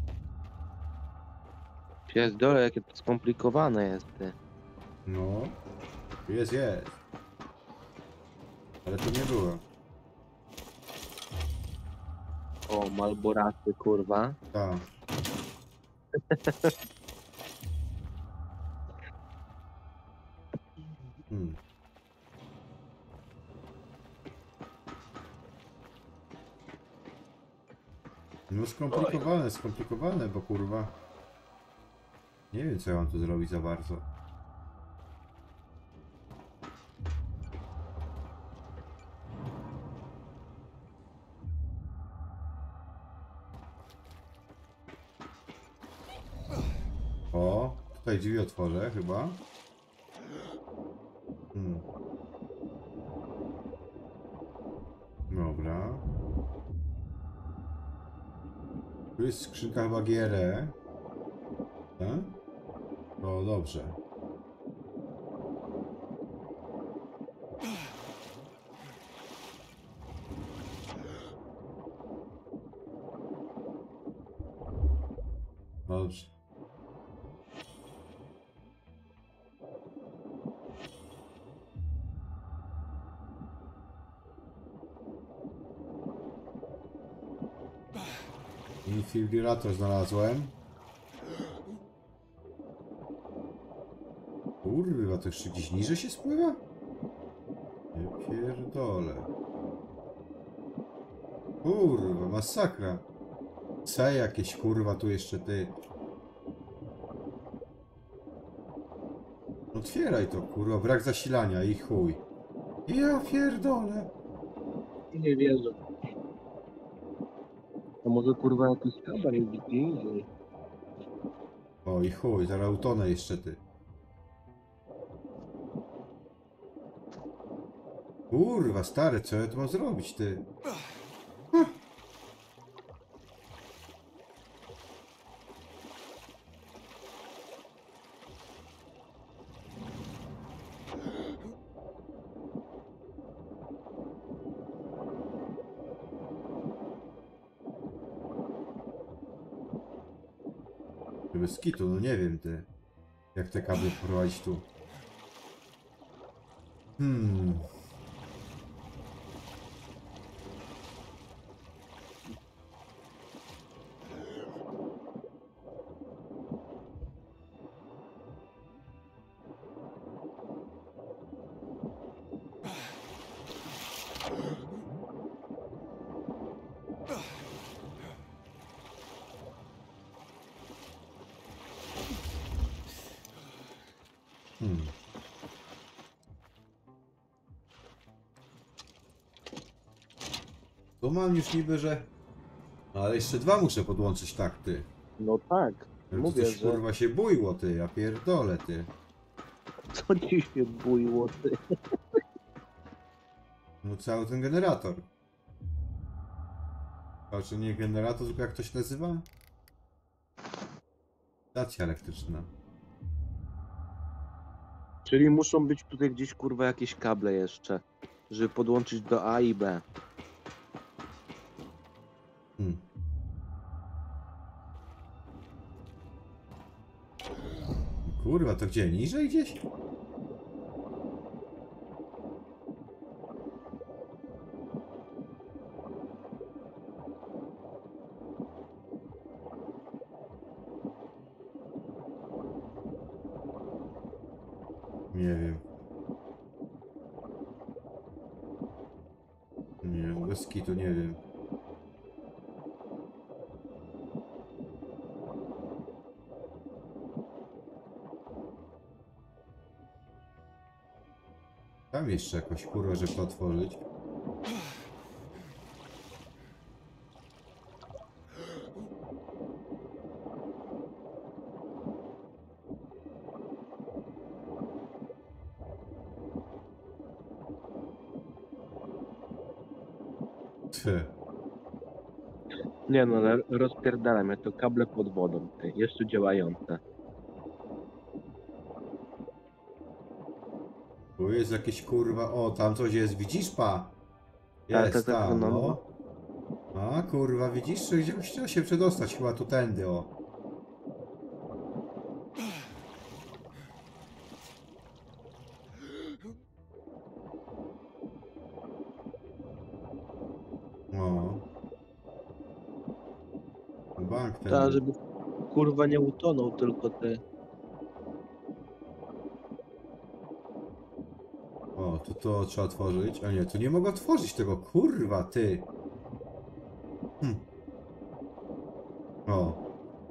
Speaker 7: Pierdolę, jakie to skomplikowane jest, ty.
Speaker 1: No. Jest, jest. Ale tu nie było.
Speaker 7: O, Malborasy, kurwa.
Speaker 1: Tak. Hmm. No skomplikowane, skomplikowane, bo kurwa. Nie wiem co ja mam tu zrobić za bardzo. O, tutaj drzwi otworzę chyba. Hmm. Dobra. Tu jest skrzynka chyba G R E. Tak? O, dobrze. Dobrze. Infibrylator znalazłem. Kurwa, to jeszcze gdzieś niżej się spływa? Nie pierdolę. Kurwa, masakra. C jakieś kurwa tu jeszcze ty. Otwieraj to kurwa, brak zasilania i chuj. Ja pierdolę.
Speaker 7: Nie wierzę. A może kurwa jakiś kabel jest gdzie indziej?
Speaker 1: O i chuj, zaraz utonę jeszcze ty. Kurwa, stary, co ja tu mam zrobić, ty? Huh. Bez kitu, no nie wiem, ty. Jak te kable prowadzić tu? Hmm. Hmm. Tu mam już niby, że... Ale jeszcze dwa muszę podłączyć, tak, ty.
Speaker 7: No tak.
Speaker 1: Ale to
Speaker 7: Mówię,
Speaker 1: coś,
Speaker 7: że...
Speaker 1: kurwa się bujło, ty, ja pierdolę, ty.
Speaker 7: Co ci się bujło, ty?
Speaker 1: No cały ten generator. A czy nie generator, tylko jak to się nazywa? Stacja elektryczna.
Speaker 7: Czyli muszą być tutaj gdzieś kurwa jakieś kable jeszcze, żeby podłączyć do A i B.
Speaker 1: Hmm. Kurwa, to gdzie? Niżej gdzieś? Nie wiem. Nie, bez kitu nie wiem. Tam jeszcze jakoś kurwa, żeby to otworzyć. Ty.
Speaker 7: Nie no, ale rozpierdalam, jak to kable pod wodą, ty, jeszcze działające.
Speaker 1: Tu jest jakieś kurwa... O, tam coś jest, widzisz pa?
Speaker 7: Tak,
Speaker 1: Jest
Speaker 7: tak, tak,
Speaker 1: tam,
Speaker 7: no,
Speaker 1: no. A kurwa, widzisz, że gdzieś trzeba się przedostać, chyba tu tędy, o. O. bank ten.
Speaker 7: Ta, żeby kurwa nie utonął, tylko te...
Speaker 1: O, to to trzeba otworzyć. A nie, tu nie mogę otworzyć tego, kurwa, ty. Hm. O.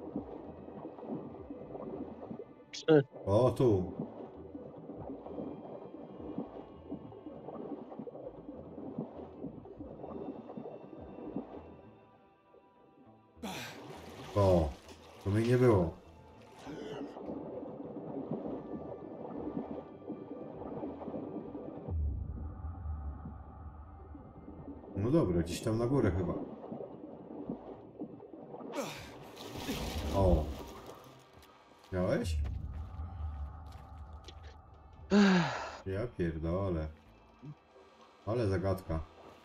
Speaker 7: Trzy.
Speaker 1: O, tu. O, to mi nie było. No dobra, gdzieś tam na górę chyba. O. Miałeś? Ja pierdolę. Ale zagadka.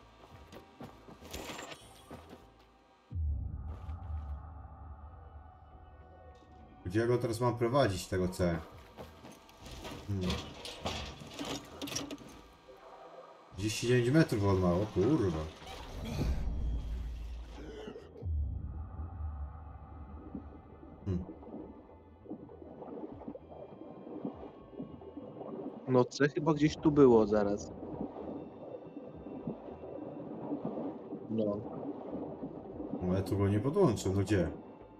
Speaker 1: Gdzie ja go teraz mam prowadzić, tego C? Hmm. trzydzieści dziewięć metrów on ma, o kurwa. Hmm.
Speaker 7: No C chyba gdzieś tu było zaraz. No.
Speaker 1: No ja tu go nie podłączę, no gdzie?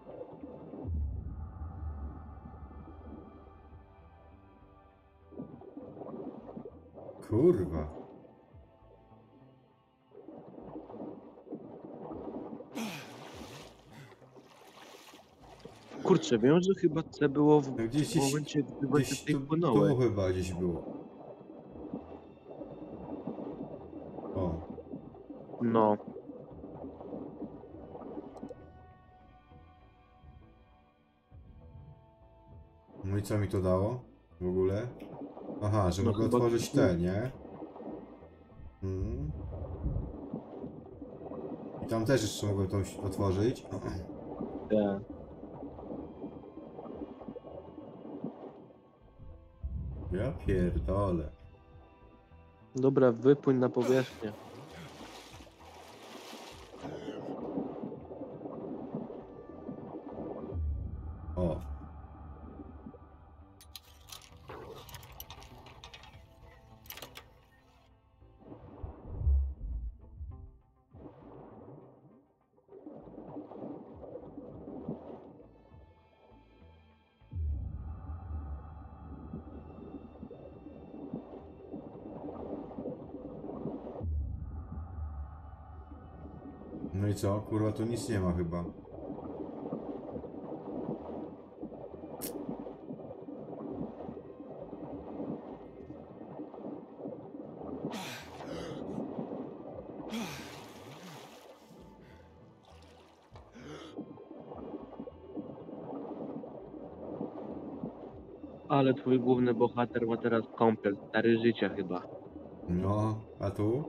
Speaker 1: Kurwa.
Speaker 7: Kurczę, wiem, że chyba C było w,
Speaker 1: No gdzieś,
Speaker 7: w
Speaker 1: gdzieś,
Speaker 7: momencie, gdy
Speaker 1: gdzieś
Speaker 7: właśnie tutaj
Speaker 1: tu,
Speaker 7: płynąłeś.
Speaker 1: tu chyba gdzieś było. O.
Speaker 7: No.
Speaker 1: No i co mi to dało? W ogóle? Aha, że
Speaker 7: No
Speaker 1: mogę
Speaker 7: chyba
Speaker 1: otworzyć
Speaker 7: tu.
Speaker 1: te, nie? Mhm. I tam też jeszcze mogę to otworzyć.
Speaker 7: Tak.
Speaker 1: Ja pierdolę.
Speaker 7: Dobra, wypłyń na powierzchnię.
Speaker 1: O. No i co? Kurwa, tu nic nie ma chyba.
Speaker 7: Ale twój główny bohater ma teraz kąpiel, stary życia chyba.
Speaker 1: No, a tu?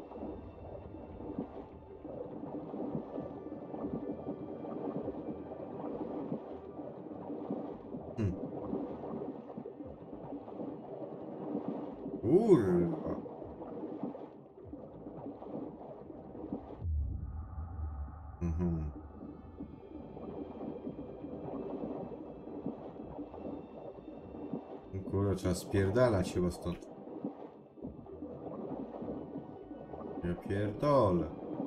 Speaker 1: Hm. Kurwa. Mhm. Kurwa, trzeba spierdalać chyba stąd. Ja pierdolę.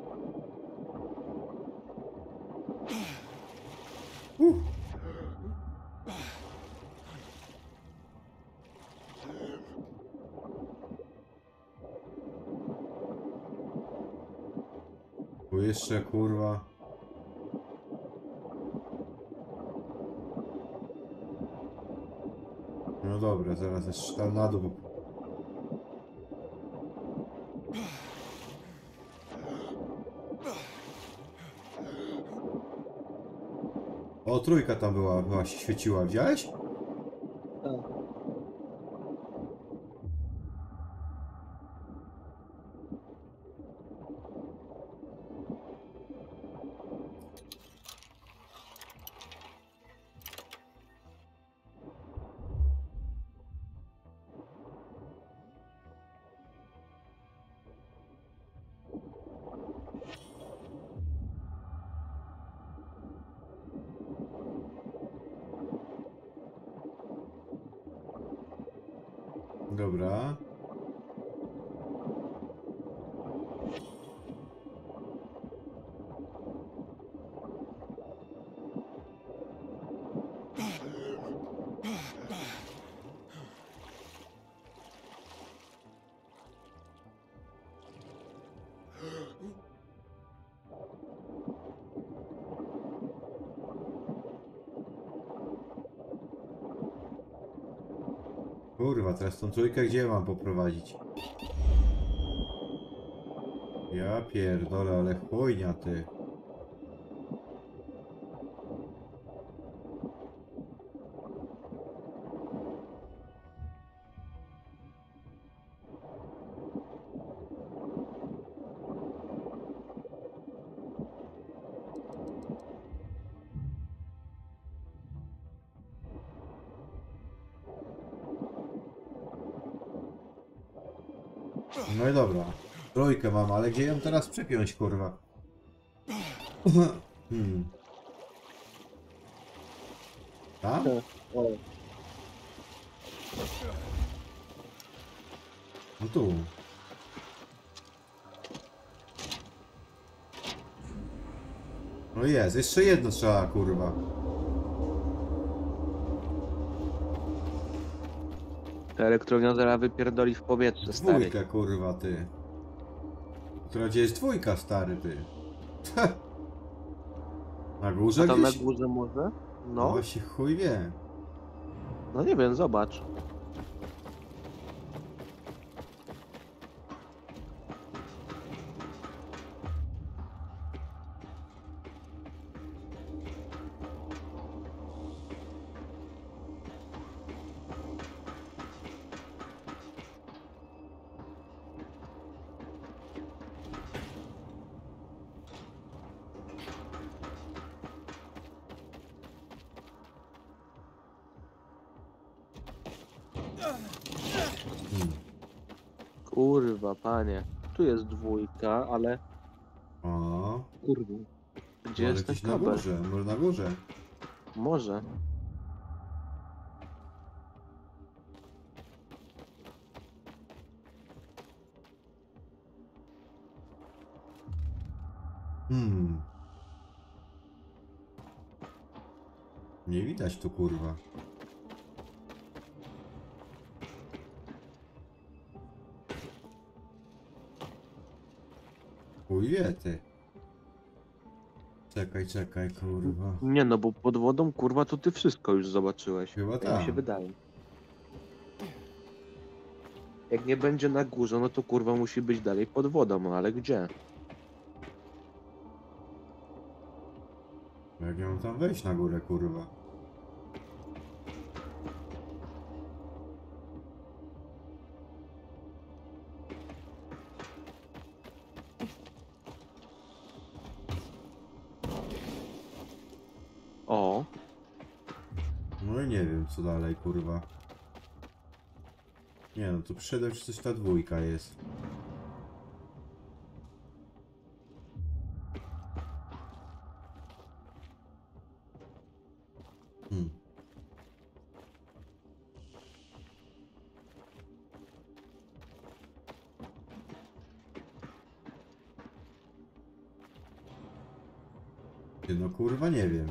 Speaker 1: Uh. Tu jeszcze kurwa. No dobra, zaraz jeszcze tam na dół. O, trójka tam była, była się świeciła, widziałeś?
Speaker 7: Tak.
Speaker 1: Dobra. Kurwa, teraz tą trójkę gdzie mam poprowadzić? Ja pierdolę, ale chujnia ty. No i dobra. Trójkę mam, ale gdzie ją teraz przepiąć, kurwa? Hmm. Tam?
Speaker 7: O,
Speaker 1: No tu. No jest, jeszcze jedno trzeba, kurwa.
Speaker 7: ta elektrownia zaraz wypierdoli w powietrze, stary.
Speaker 1: Dwójkę, kurwa, ty. Która gdzie jest dwójka, stary, ty. Na górze
Speaker 7: A tam na
Speaker 1: gdzieś?
Speaker 7: górze może?
Speaker 1: No
Speaker 7: No,
Speaker 1: właśnie chuj wie.
Speaker 7: no nie wiem, zobacz.
Speaker 1: Hmm.
Speaker 7: Kurwa, panie. Tu jest dwójka, ale...
Speaker 1: O,
Speaker 7: Kurwa. Gdzie
Speaker 1: może
Speaker 7: jest ten
Speaker 1: gdzieś na
Speaker 7: kabel?
Speaker 1: górze, może na górze.
Speaker 7: Może.
Speaker 1: Hmm. Nie widać tu, kurwa. Chuj wie, ty. Czekaj, czekaj, kurwa.
Speaker 7: Nie no, bo pod wodą, kurwa, to ty wszystko już zobaczyłeś.
Speaker 1: Chyba
Speaker 7: Tak mi się
Speaker 1: tak.
Speaker 7: wydaje. Jak nie będzie na górze, no to kurwa musi być dalej pod wodą, no ale gdzie?
Speaker 1: Jak ja mam tam wejść na górę, kurwa?
Speaker 7: O,
Speaker 1: No i nie wiem, co dalej, kurwa. Nie no, to przyszedłem, czy coś ta dwójka jest. Hmm. Ty, no kurwa, nie wiem.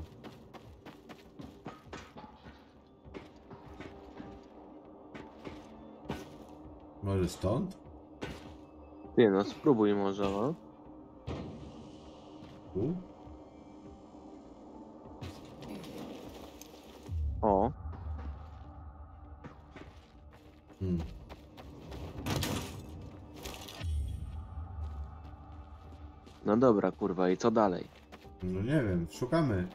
Speaker 1: Może stąd?
Speaker 7: nie no, spróbuj może, no.
Speaker 1: Tu?
Speaker 7: O,
Speaker 1: Hmm.
Speaker 7: no dobra, kurwa, i co dalej?
Speaker 1: No nie wiem, szukamy.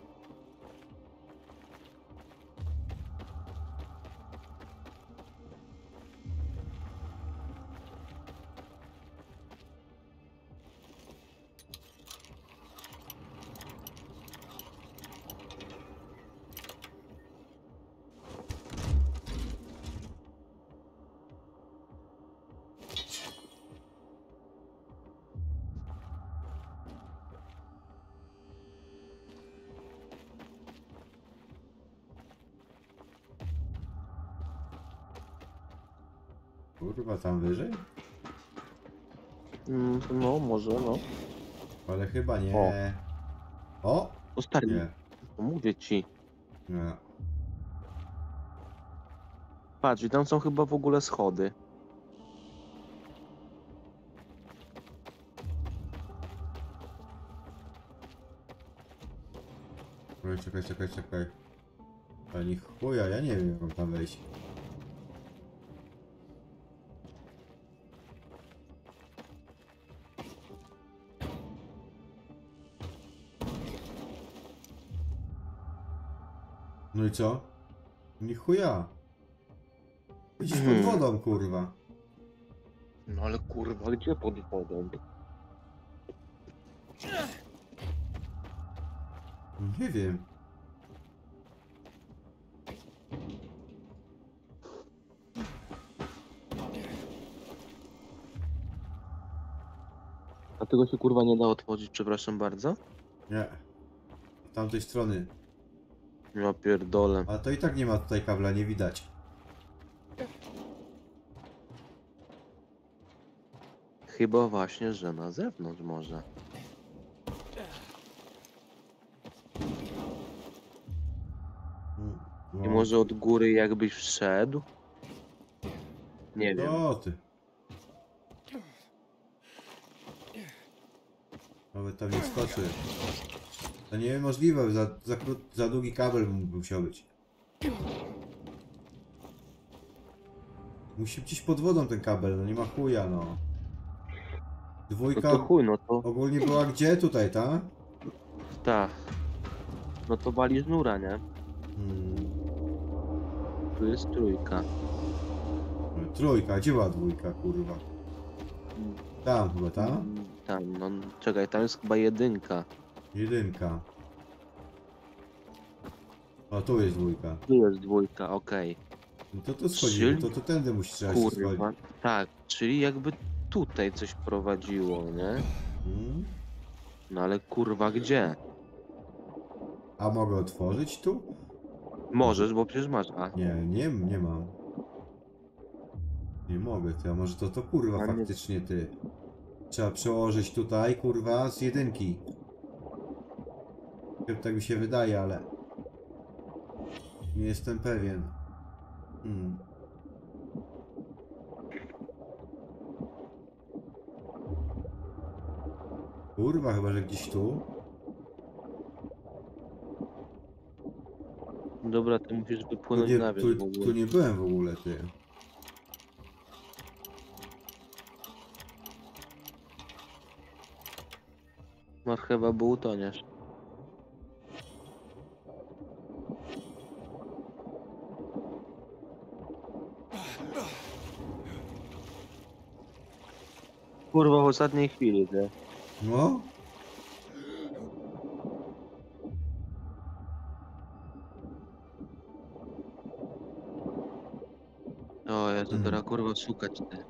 Speaker 1: Kurwa, tam wyżej?
Speaker 7: Mm, no, może, no.
Speaker 1: Ale chyba nie.
Speaker 7: O.
Speaker 1: O!
Speaker 7: O stary,
Speaker 1: Nie.
Speaker 7: no mówię ci.
Speaker 1: Nie.
Speaker 7: Patrz, i tam są chyba w ogóle schody.
Speaker 1: Oj, czekaj, czekaj, czekaj. Ani chuja, ja nie wiem jak mam tam wejść. No i co? Ni chuja. Gdzieś pod wodą, kurwa.
Speaker 7: No ale kurwa, gdzie pod wodą?
Speaker 1: Nie wiem.
Speaker 7: A tego się kurwa nie da otworzyć, przepraszam bardzo?
Speaker 1: Nie. Z tamtej strony.
Speaker 7: Ja pierdolę.
Speaker 1: A to i tak nie ma tutaj kabla, nie widać.
Speaker 7: Chyba właśnie, że na zewnątrz może.
Speaker 1: Mm,
Speaker 7: I
Speaker 1: no.
Speaker 7: może od góry jakbyś wszedł? Nie wiem.
Speaker 1: O ty. Nawet tam nie skoczy. To niemożliwe, za, za, krót, za długi kabel musiał być. Musi gdzieś pod wodą ten kabel, no nie ma chuja, no.
Speaker 7: No
Speaker 1: Dwójka
Speaker 7: to chuj, no to
Speaker 1: ogólnie była gdzie? Tutaj, ta?
Speaker 7: tak. No to wali znura, nie?
Speaker 1: Hmm.
Speaker 7: Tu jest trójka.
Speaker 1: Trójka, gdzie była dwójka, kurwa? Tam chyba, ta?
Speaker 7: Mm, Tam, no czekaj, tam jest chyba jedynka.
Speaker 1: Jedynka. O, tu jest dwójka.
Speaker 7: Tu jest dwójka, okej.
Speaker 1: No to tu schodzimy,
Speaker 7: Czyli-
Speaker 1: to, to tędy musi trzeba się schodzić.
Speaker 7: Kurwa, tak, czyli jakby tutaj coś prowadziło, nie?
Speaker 1: Hmm?
Speaker 7: No ale kurwa gdzie?
Speaker 1: A mogę otworzyć tu?
Speaker 7: Możesz, bo przecież masz A.
Speaker 1: Nie, nie, nie mam. Nie mogę, ty, a może to to kurwa
Speaker 7: A nie-
Speaker 1: faktycznie ty. Trzeba przełożyć tutaj, kurwa, z jedynki. Tak mi się wydaje, ale... Nie jestem pewien. Hmm. Kurwa, chyba, że gdzieś tu.
Speaker 7: Dobra, ty musisz
Speaker 1: Tu
Speaker 7: wypłynąć
Speaker 1: nie,
Speaker 7: na wierzch w
Speaker 1: tu,
Speaker 7: ogóle.
Speaker 1: tu nie byłem w ogóle, ty.
Speaker 7: Masz chyba, bo utoniesz. Kurwa, w ostatniej chwili, ty.
Speaker 1: No?
Speaker 7: O, ja to
Speaker 1: Mhm.
Speaker 7: teraz kurwa szukać, ty.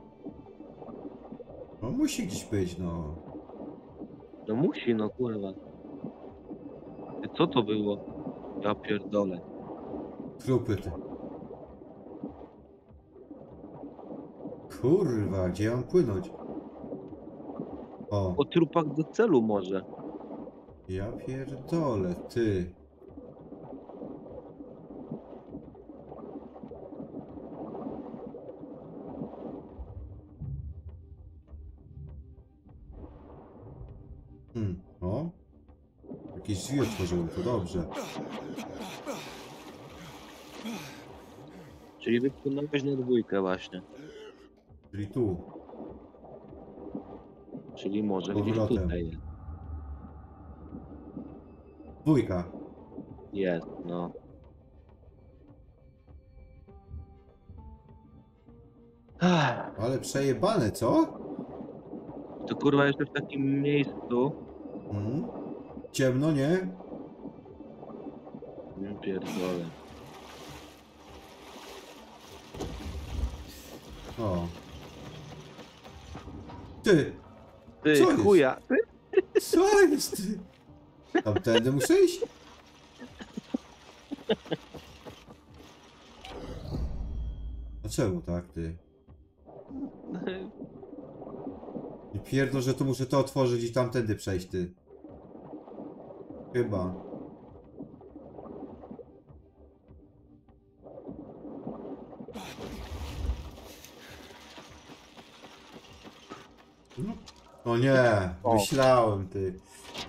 Speaker 1: No musi gdzieś być, no.
Speaker 7: No musi, no kurwa. Ty, co to było? Ja pierdolę.
Speaker 1: Trupy, ty. Kurwa, gdzie mam płynąć? O,
Speaker 7: Po trupach do celu może.
Speaker 1: ja pierdolę, ty. Hmm, o. Jakieś drzwi otworzyłem, to dobrze.
Speaker 7: Czyli wypłynąłeś na dwójkę właśnie.
Speaker 1: Czyli tu.
Speaker 7: Czyli może gdzieś
Speaker 1: Powrotem.
Speaker 7: tutaj jest.
Speaker 1: Dwójka.
Speaker 7: Jest, no. Ach,
Speaker 1: Ale przejebane, co?
Speaker 7: to kurwa jeszcze w takim miejscu.
Speaker 1: Mhm. Ciemno, nie?
Speaker 7: Nie pierdolę.
Speaker 1: O. Ty!
Speaker 7: Ty,
Speaker 1: Co jest?
Speaker 7: chuja. Ty?
Speaker 1: Co jest ty? Tamtędy muszę iść? A czemu tak ty? I pierdol, że tu muszę to otworzyć i tamtędy przejść, ty. Chyba. No. O nie,
Speaker 7: O.
Speaker 1: myślałem, ty.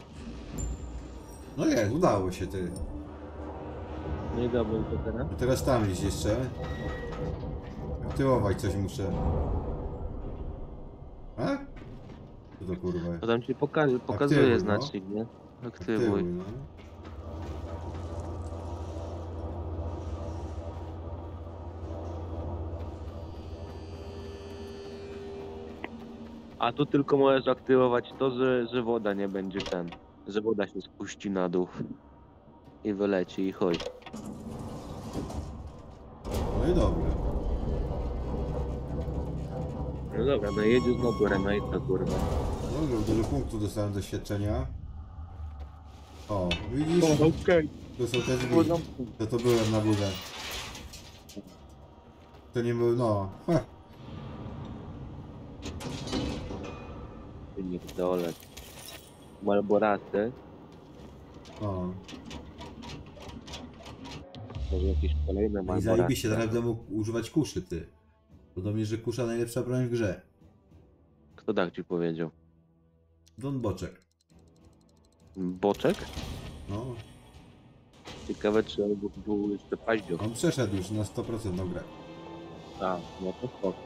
Speaker 1: No jest, udało się, ty.
Speaker 7: No i dobra, i to teraz?
Speaker 1: A teraz tam iść jeszcze. Aktywować coś muszę. A? Co to kurwa?
Speaker 7: To tam ci poka- pokazuje
Speaker 1: Aktywuj, no.
Speaker 7: znacznik, nie?
Speaker 1: Aktywuj,
Speaker 7: Aktywuj.
Speaker 1: no.
Speaker 7: A tu tylko możesz aktywować to, że, że woda nie będzie ten. Że woda się spuści na dół. I wyleci i chuj.
Speaker 1: No i dobra.
Speaker 7: No dobra, no jedziesz na górę, no i co kurwa.
Speaker 1: Dobra, dużo punktów dostałem doświadczenia. O, widzisz?
Speaker 7: Okej.
Speaker 1: To są te drzwi. To to byłem na górze. To nie był, no. Ha.
Speaker 7: Pierdolę. Malborasy.
Speaker 1: O.
Speaker 7: Może jakieś kolejne
Speaker 1: I
Speaker 7: Malborasy.
Speaker 1: zajebiście, teraz będę mógł używać kuszy, ty. Podobnie, że kusza najlepsza broń w grze.
Speaker 7: Kto tak ci powiedział?
Speaker 1: Don Boczek.
Speaker 7: Boczek?
Speaker 1: No.
Speaker 7: Ciekawe, czy on był- był jeszcze paździok.
Speaker 1: On przeszedł już na sto procent na grę.
Speaker 7: A, no to spoko.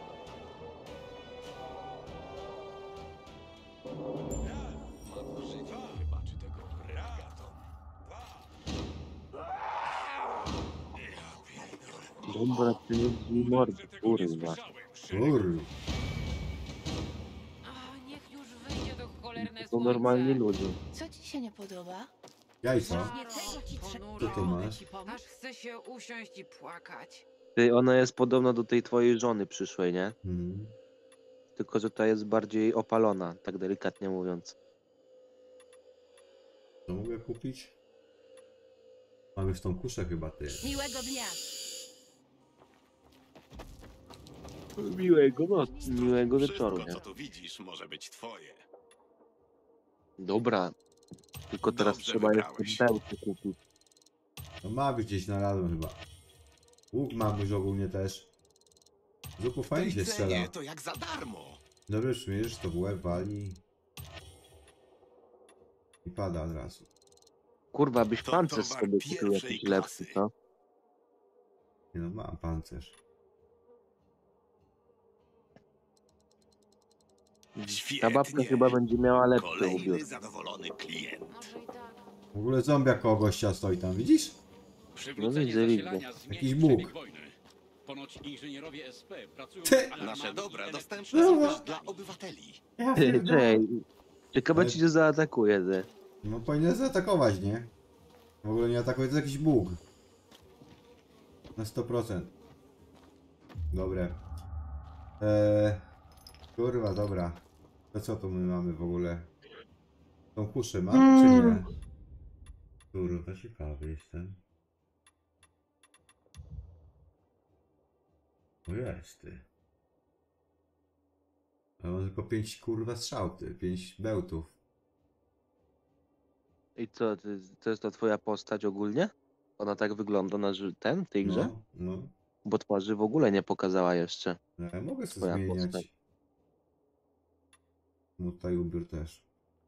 Speaker 7: Dobra, ty nie brzmi mordy, kurwa.
Speaker 1: Kurwa.
Speaker 9: O, niech już wyjdzie to cholerne
Speaker 7: To
Speaker 9: słońce.
Speaker 7: normalni ludzie.
Speaker 8: Co ci się nie podoba?
Speaker 1: Jajco.
Speaker 9: Nie tego ci trzeba.
Speaker 1: Co to masz?
Speaker 9: Aż chce się usiąść i płakać.
Speaker 7: Ty, ona jest podobna do tej twojej żony przyszłej, nie?
Speaker 1: Mhm.
Speaker 7: Tylko, że ta jest bardziej opalona, tak delikatnie mówiąc.
Speaker 1: Co mogę kupić? Mam już tą kuszę chyba, ty.
Speaker 8: Miłego dnia.
Speaker 7: Miłego no, miłego wieczoru,
Speaker 6: Wszystko,
Speaker 7: nie?
Speaker 6: co tu widzisz, może być twoje.
Speaker 7: Dobra. Tylko teraz
Speaker 6: Dobrze
Speaker 7: trzeba
Speaker 6: wybrałeś.
Speaker 7: jeszcze bełty kupić.
Speaker 1: No ma być gdzieś znalazłem chyba. Łuk mam już ogólnie też. Zupu
Speaker 6: W
Speaker 1: fajnie
Speaker 6: tej
Speaker 1: się strzela.
Speaker 6: cenie to jak za darmo.
Speaker 1: Dobry śmierz, to w łeb wali. I pada od razu.
Speaker 7: Kurwa, byś
Speaker 6: To
Speaker 7: pancerz
Speaker 6: towar
Speaker 7: sobie kupił
Speaker 6: pierwszej
Speaker 7: jakiś lepszy,
Speaker 6: klasy.
Speaker 7: co?
Speaker 1: Nie no, mam pancerz.
Speaker 6: Świetnie.
Speaker 7: Ta babka chyba będzie miała lepszy
Speaker 6: Kolejny
Speaker 7: ubiór.
Speaker 6: zadowolony klient.
Speaker 9: Może i tak.
Speaker 1: W ogóle zombiak koło gościa stoi tam, widzisz?
Speaker 7: No widzę, widzę.
Speaker 1: Jakiś Bóg.
Speaker 11: Ponoć inżynierowie S P pracują
Speaker 1: Ty!
Speaker 11: nad
Speaker 6: Nasze
Speaker 11: alarmami
Speaker 6: dobra
Speaker 11: i
Speaker 6: dostępne
Speaker 1: No.
Speaker 6: są też dla obywateli.
Speaker 1: Ja
Speaker 7: Ty,
Speaker 1: pierdolę.
Speaker 7: Czej, ciekawe czy cię zaatakuje, ty.
Speaker 1: No powinien zaatakować, nie? W ogóle nie atakuje, to jakiś Bóg. Na sto procent. Dobre. Eee, kurwa, dobra. To co tu my mamy w ogóle? Tą kuszę mam, czy nie? Kurwa, ciekawy jestem. O jest ty. A mam tylko pięć kurwa strzał, ty. Pięć bełtów.
Speaker 7: I co, ty, to jest to twoja postać ogólnie? Ona tak wygląda na ży- ten, w tej grze?
Speaker 1: No, no.
Speaker 7: Bo twarzy w ogóle nie pokazała jeszcze.
Speaker 1: No, ja mogę sobie
Speaker 7: Twoja
Speaker 1: zmieniać.
Speaker 7: postać.
Speaker 1: No tutaj ubiór też.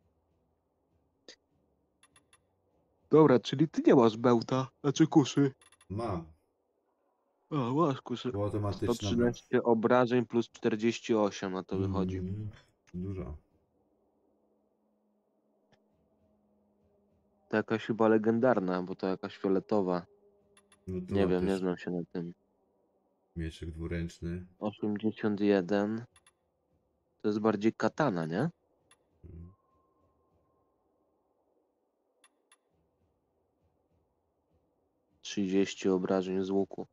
Speaker 7: Dobra, czyli ty nie masz bełta, znaczy kuszy.
Speaker 1: Mam.
Speaker 7: A, masz kuszy.
Speaker 1: To automatyczna
Speaker 7: sto trzynaście obrażeń plus czterdzieści osiem na to
Speaker 1: broń.
Speaker 7: wychodzi.
Speaker 1: Mm, dużo.
Speaker 7: To jakaś chyba legendarna, bo to jakaś fioletowa.
Speaker 1: No to
Speaker 7: Nie
Speaker 1: mam
Speaker 7: wiem, nie
Speaker 1: też
Speaker 7: znam się na tym.
Speaker 1: Mieczek dwuręczny.
Speaker 7: osiemdziesiąt jeden. To jest bardziej katana, nie?
Speaker 1: Mm.
Speaker 7: trzydzieści obrażeń z łuku.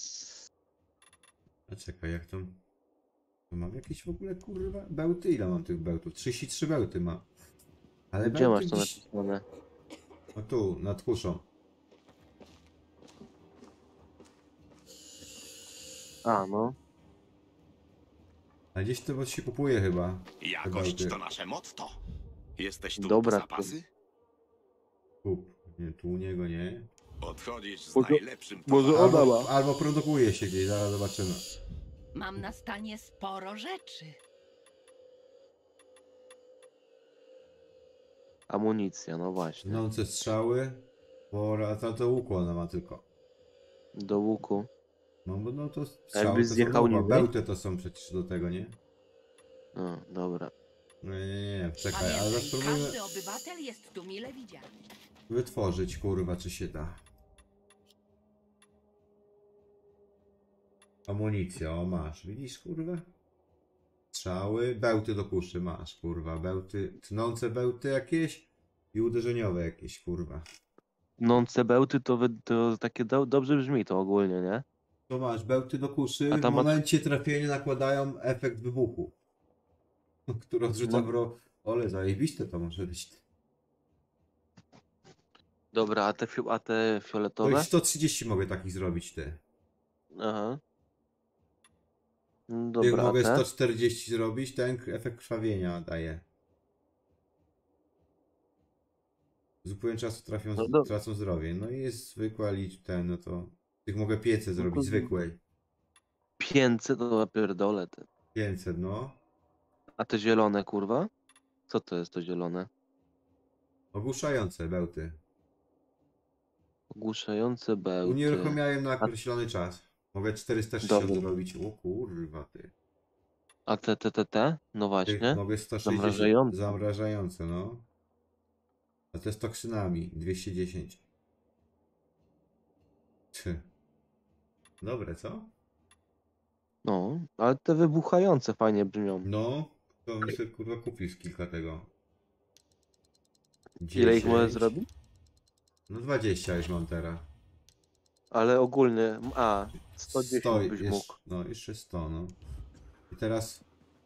Speaker 1: A czekaj, jak to... to mam jakieś w ogóle kurwa bełty? Ile mam tych bełtów? trzydzieści trzy bełty mam. Ale
Speaker 7: Gdzie masz to
Speaker 1: gdzieś...
Speaker 7: napisane?
Speaker 1: No tu, nad kuszą.
Speaker 7: A, no.
Speaker 1: A gdzieś to się kupuje chyba.
Speaker 6: Jakość
Speaker 1: Bełty.
Speaker 6: to nasze motto. Jesteś tu
Speaker 7: Dobra,
Speaker 6: po zapasy?
Speaker 1: Kup. Nie, tu u niego nie.
Speaker 6: Odchodzisz z
Speaker 7: Może-
Speaker 6: najlepszym
Speaker 7: może
Speaker 6: towarem.
Speaker 7: ona
Speaker 1: Albo, albo produkuje się gdzieś, zaraz zobaczymy.
Speaker 9: Mam na stanie sporo rzeczy.
Speaker 7: Amunicja, no właśnie.
Speaker 1: Tnące strzały. Bo to, to łuku ona ma tylko.
Speaker 7: Do łuku.
Speaker 1: No bo no to strzały
Speaker 7: Jakbyś
Speaker 1: to są
Speaker 7: zjechał
Speaker 1: łuku, a
Speaker 7: niżej?
Speaker 1: bełty to są przecież do tego, nie?
Speaker 7: No, dobra.
Speaker 1: No nie, nie, nie, czekaj, ale
Speaker 9: Pamiętaj,
Speaker 1: spróbujmy
Speaker 9: każdy obywatel jest tu mile widziany.
Speaker 1: wytworzyć, kurwa, czy się da. Amunicja, o masz, widzisz, kurwa? Strzały, bełty do kuszy masz, kurwa, bełty, tnące bełty jakieś i uderzeniowe jakieś, kurwa.
Speaker 7: Nące bełty to, wy- to takie do, dobrze brzmi to ogólnie, nie?
Speaker 1: To masz bełty do kuszy,
Speaker 7: A
Speaker 1: w
Speaker 7: tam ma-
Speaker 1: momencie trafienia nakładają efekt wybuchu, który odrzuca
Speaker 7: No.
Speaker 1: wro... Ole, zajebiste to może być.
Speaker 7: Dobra, a te, fi- a te
Speaker 1: To
Speaker 7: fioletowe?
Speaker 1: już sto trzydzieści mogę takich zrobić, ty.
Speaker 7: Aha. No
Speaker 1: Tych
Speaker 7: Dobra, a
Speaker 1: mogę
Speaker 7: te?
Speaker 1: sto czterdzieści zrobić, ten efekt krwawienia daje. Z upływem czasu trafią,
Speaker 7: No do-
Speaker 1: tracą zdrowie. No i jest zwykła liczba, ten, no to... Tych mogę pięćset zrobić,
Speaker 7: to-
Speaker 1: zwykłej.
Speaker 7: pięćset to ja pierdolę. Te.
Speaker 1: pięćset, no.
Speaker 7: A te zielone, kurwa? Co to jest to zielone?
Speaker 1: Ogłuszające bełty.
Speaker 7: Ogłuszające bełty.
Speaker 1: Unieruchomiałem na określony czas. Mogę czterysta sześćdziesiąt
Speaker 7: Dobra.
Speaker 1: zrobić. O kurwa, ty.
Speaker 7: A te, te, te, te? No
Speaker 1: Tych
Speaker 7: właśnie.
Speaker 1: mogę sto sześćdziesiąt.
Speaker 7: Zamrażające.
Speaker 1: Zamrażające, no. A te z toksynami. dwieście dziesięć. Tch. Dobre, co?
Speaker 7: No, ale te wybuchające fajnie brzmią.
Speaker 1: No, to bym sobie kurwa kupił z kilka tego.
Speaker 7: Ile ich możesz
Speaker 1: dziesięć.
Speaker 7: zrobić?
Speaker 1: No dwadzieścia już mam teraz.
Speaker 7: Ale ogólnie, a, sto dziesięć byś
Speaker 1: jeszcze,
Speaker 7: mógł.
Speaker 1: no jeszcze sto, no. I teraz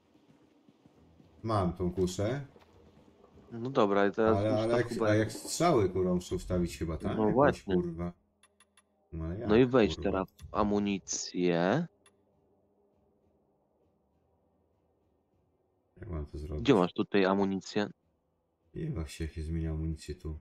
Speaker 1: mam tą kuszę,
Speaker 7: No dobra, i teraz
Speaker 1: ale,
Speaker 7: już
Speaker 1: ale
Speaker 7: tam
Speaker 1: jak,
Speaker 7: chyba-
Speaker 1: a jak strzały kurwa muszę ustawić chyba, tak?
Speaker 7: No
Speaker 1: Jakoś,
Speaker 7: właśnie.
Speaker 1: kurwa. No, ale jak,
Speaker 7: No i wejdź
Speaker 1: kurwa?
Speaker 7: teraz w amunicję.
Speaker 1: Jak mam to zrobić?
Speaker 7: Gdzie masz tutaj amunicję?
Speaker 1: I właśnie jak się zmienia amunicję tu.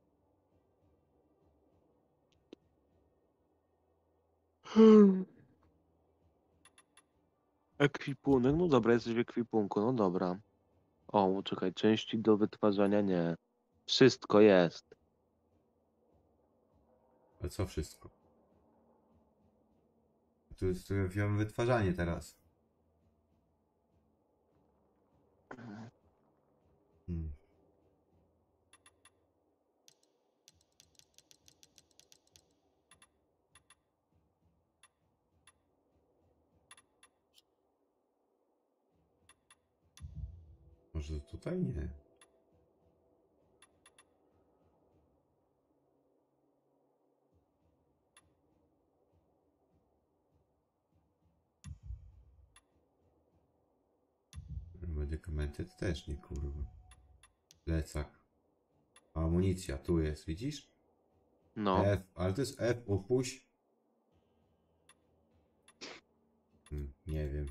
Speaker 7: Ekwipunek, no dobra, jesteś w ekwipunku, no dobra. O, czekaj, części do wytwarzania nie. Wszystko jest.
Speaker 1: Ale co wszystko? Tu jest tu wziąłem wytwarzanie teraz. Hmm. Może tutaj nie. Medykamenty to też nie, kurwa. Plecak. Amunicja, tu jest, widzisz?
Speaker 7: No.
Speaker 1: F, ale to jest F, upuść. Hmm, nie wiem.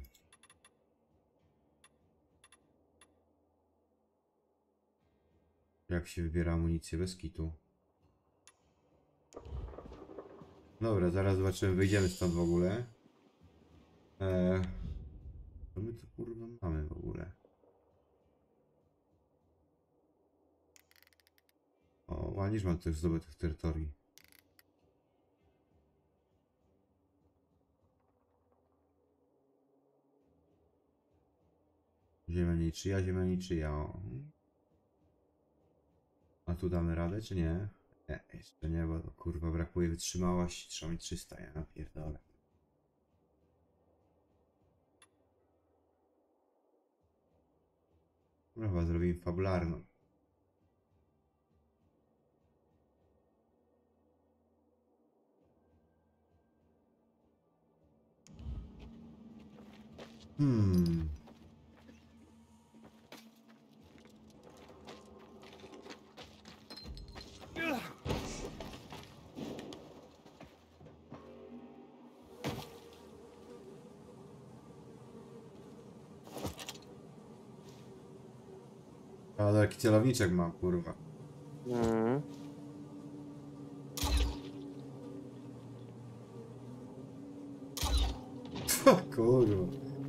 Speaker 1: Jak się wybiera amunicję bez kitu? Dobra, zaraz zobaczymy, wyjdziemy stąd w ogóle. Eee, co my tu kurwa mamy w ogóle? O, ładnie, mam też zdobytych terytorii. Ziemia niczyja, ziemia niczyja. O. A tu damy radę, czy nie? Nie, jeszcze nie, bo kurwa brakuje wytrzymałości. Trzeba mieć trzysta, ja napierdolę. Chyba zrobimy fabularną. Hmm. Ale jaki celowniczek mam, kurwa.
Speaker 7: Mm.
Speaker 1: Kurwa.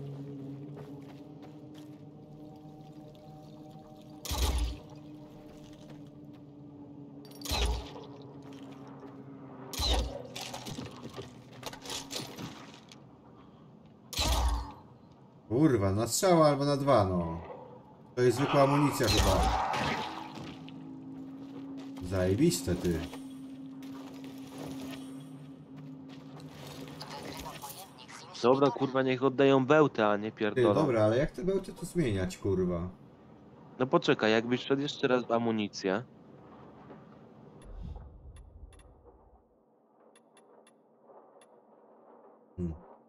Speaker 1: Kurwa, na strzała albo na dwa, no. To jest zwykła amunicja chyba. Zajebiste, ty.
Speaker 7: Dobra, kurwa, niech oddają bełty, a nie
Speaker 1: Ty,
Speaker 7: pierdolą.
Speaker 1: dobra, ale jak te bełty tu zmieniać, kurwa?
Speaker 7: No poczekaj, jakbyś szedł jeszcze raz w amunicję.
Speaker 1: Hmm.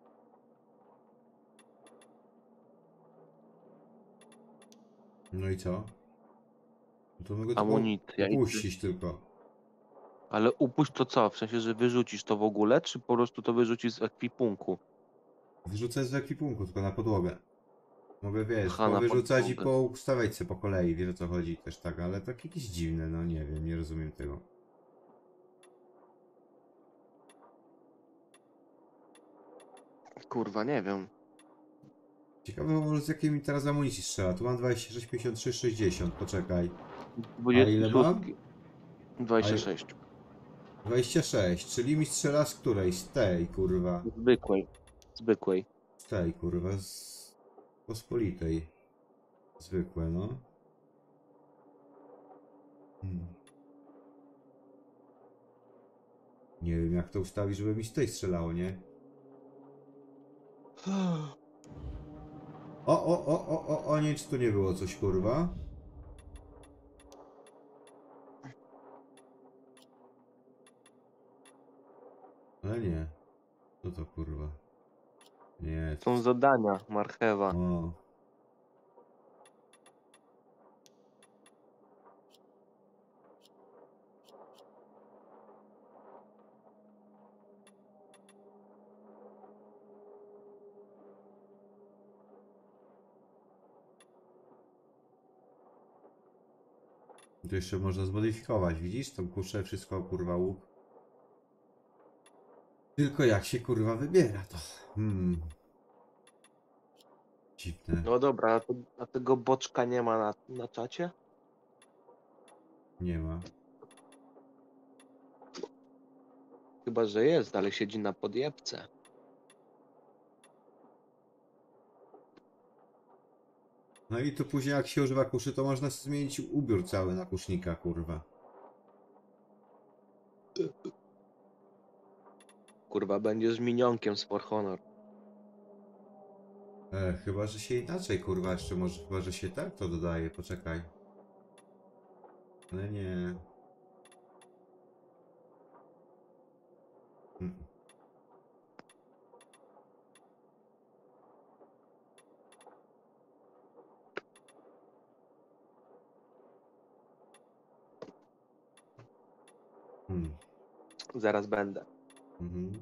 Speaker 1: No i co? No to mogę tylko
Speaker 7: Amunicja. i ty-
Speaker 1: upuścić tylko.
Speaker 7: Ale upuść to co? W sensie, że wyrzucisz to w ogóle, czy po prostu to wyrzucisz z ekwipunku?
Speaker 1: Wyrzucę z ekwipunku, tylko na podłogę. Mogę, wiesz,
Speaker 7: Aha, na
Speaker 1: wyrzucać i
Speaker 7: podłogę.
Speaker 1: poustawiać sobie po kolei, wiesz o co chodzi też tak, ale tak jakieś dziwne, no nie wiem, nie rozumiem tego.
Speaker 7: Kurwa, nie wiem.
Speaker 1: Ciekawe może z jakiej mi teraz amunicji strzela, tu mam dwadzieścia sześć, pięćdziesiąt trzy, sześćdziesiąt, poczekaj. A ile mam?
Speaker 7: dwadzieścia sześć.
Speaker 1: dwadzieścia sześć, czyli mi strzela z której? Z tej, kurwa.
Speaker 7: Zwykłej. Zwykłej.
Speaker 1: Z tej, kurwa, z pospolitej. Zwykłe, no. Hmm. Nie wiem jak to ustawić, żeby mi z tej strzelało, nie? O, o, o, o, o, o, nie, czy tu nie było coś, kurwa? Ale nie. Co to, kurwa? Nie.
Speaker 7: Są zadania, marchewa.
Speaker 1: O. To jeszcze można zmodyfikować, widzisz? Tą kuszę, wszystko, kurwa, łuk. Tylko jak się, kurwa, wybiera to. Hmm. Dziwne.
Speaker 7: No dobra, a, to, a tego boczka nie ma na, na czacie?
Speaker 1: Nie ma.
Speaker 7: Chyba, że jest, ale siedzi na podjebce.
Speaker 1: No i tu później jak się używa kuszy, to można zmienić ubiór cały na kusznika, kurwa.
Speaker 7: Kurwa, będziesz minionkiem z For Honor.
Speaker 1: E, chyba, że się inaczej, kurwa, jeszcze może, chyba, że się tak to dodaje, poczekaj. Ale nie. Mm. Hmm.
Speaker 7: Zaraz będę.
Speaker 1: Mhm.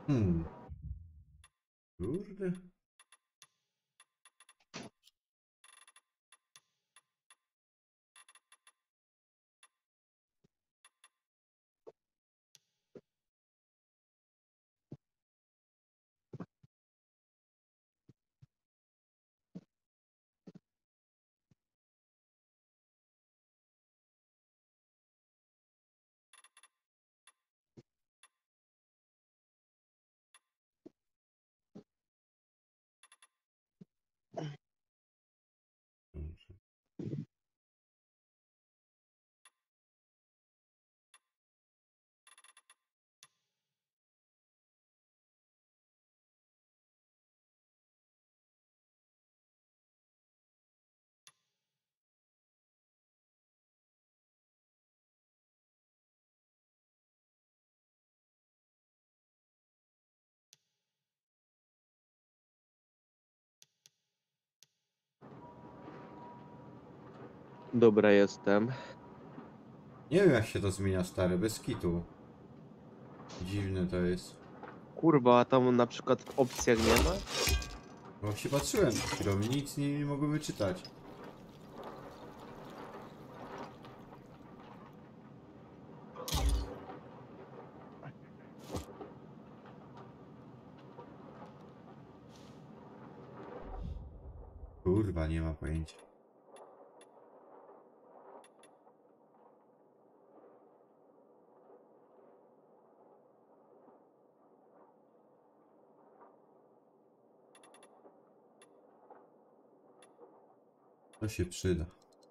Speaker 1: Hmm. Kurde. Dobrze.
Speaker 7: Dobra, jestem.
Speaker 1: Nie wiem jak się to zmienia, stary, bez kitu. Dziwne to jest.
Speaker 7: Kurwa, a tam na przykład w opcjach nie ma?
Speaker 1: Bo się patrzyłem przed chwilą, nic nie, nie mogłem wyczytać. Kurwa, nie ma pojęcia. To się przyda.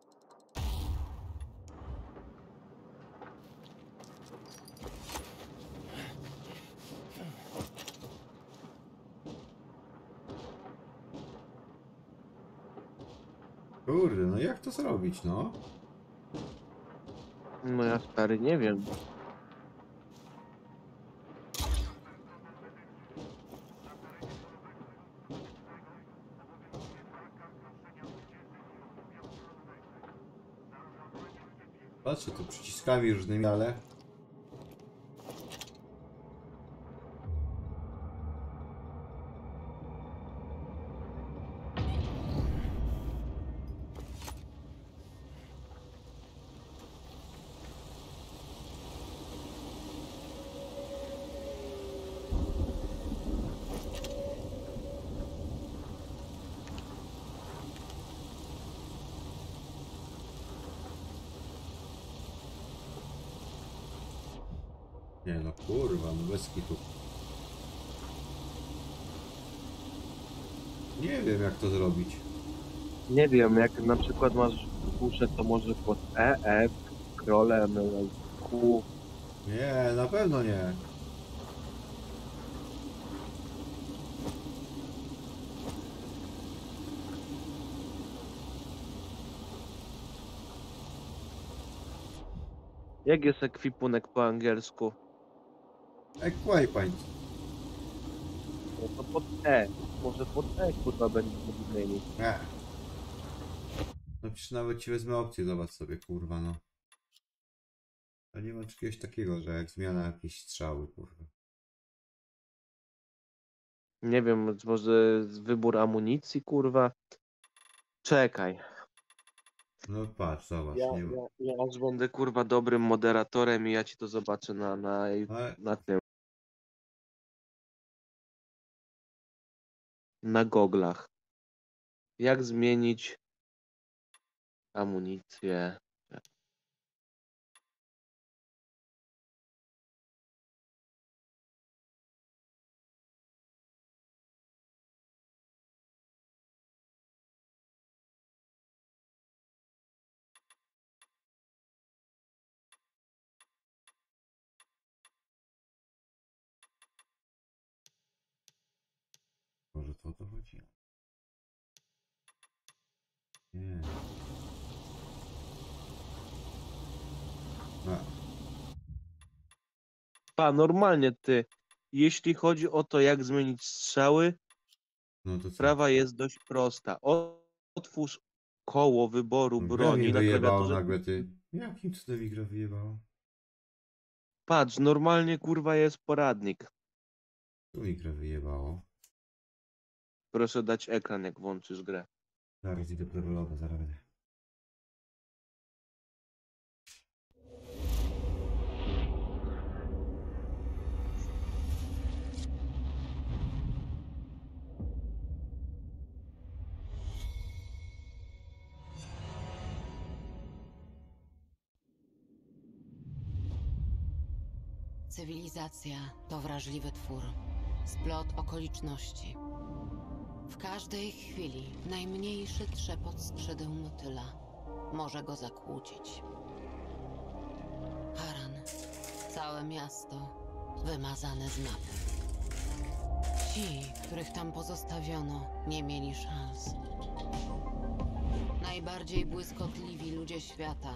Speaker 1: Kurde, no jak to zrobić, no?
Speaker 7: No ja stary nie wiem.
Speaker 1: Patrzę tu przyciskami różnymi, ale... Nie no kurwa, no bez kitu. Nie wiem jak to zrobić.
Speaker 7: Nie wiem, jak na przykład masz kuszę, to może pod E, F, scrollem, Q.
Speaker 1: Nie, na pewno nie.
Speaker 7: Jak jest ekwipunek po angielsku?
Speaker 1: Equipment.
Speaker 7: No to pod E. Może pod E kurwa będzie zmienić.
Speaker 1: Nie. No przecież nawet ci wezmę opcję, zobacz sobie, kurwa no. To nie ma czegoś takiego, że jak zmiana jakieś strzały, kurwa.
Speaker 7: Nie wiem, może wybór amunicji, kurwa. Czekaj.
Speaker 1: No patrz, zobacz,
Speaker 7: Ja,
Speaker 1: nie ma.
Speaker 7: ja, ja aż będę kurwa dobrym moderatorem i ja ci to zobaczę na, na,
Speaker 1: Ale
Speaker 7: na tym. Na goglach. Jak zmienić amunicję?
Speaker 1: może to o to chodzi? Nie. A,
Speaker 7: Pa, normalnie ty. Jeśli chodzi o to, jak zmienić strzały,
Speaker 1: no to co?
Speaker 7: sprawa jest dość prosta. O- Otwórz koło wyboru
Speaker 1: No, gra
Speaker 7: broni
Speaker 1: mi
Speaker 7: na
Speaker 1: wyjebało
Speaker 7: klawiaturze.
Speaker 1: nagle, ty. Jakim cudem mi gra wyjebało?
Speaker 7: Patrz, normalnie kurwa jest poradnik.
Speaker 1: Tu mi grę wyjebało.
Speaker 7: Proszę dać ekran, jak włączysz grę.
Speaker 1: Zaraz idę prologa, zaraz będę.
Speaker 2: Cywilizacja to wrażliwy twór. Splot okoliczności. W każdej chwili najmniejszy trzepot skrzydeł motyla może go zakłócić. Haran. Całe miasto wymazane z mapy. Ci, których tam pozostawiono, nie mieli szans. Najbardziej błyskotliwi ludzie świata.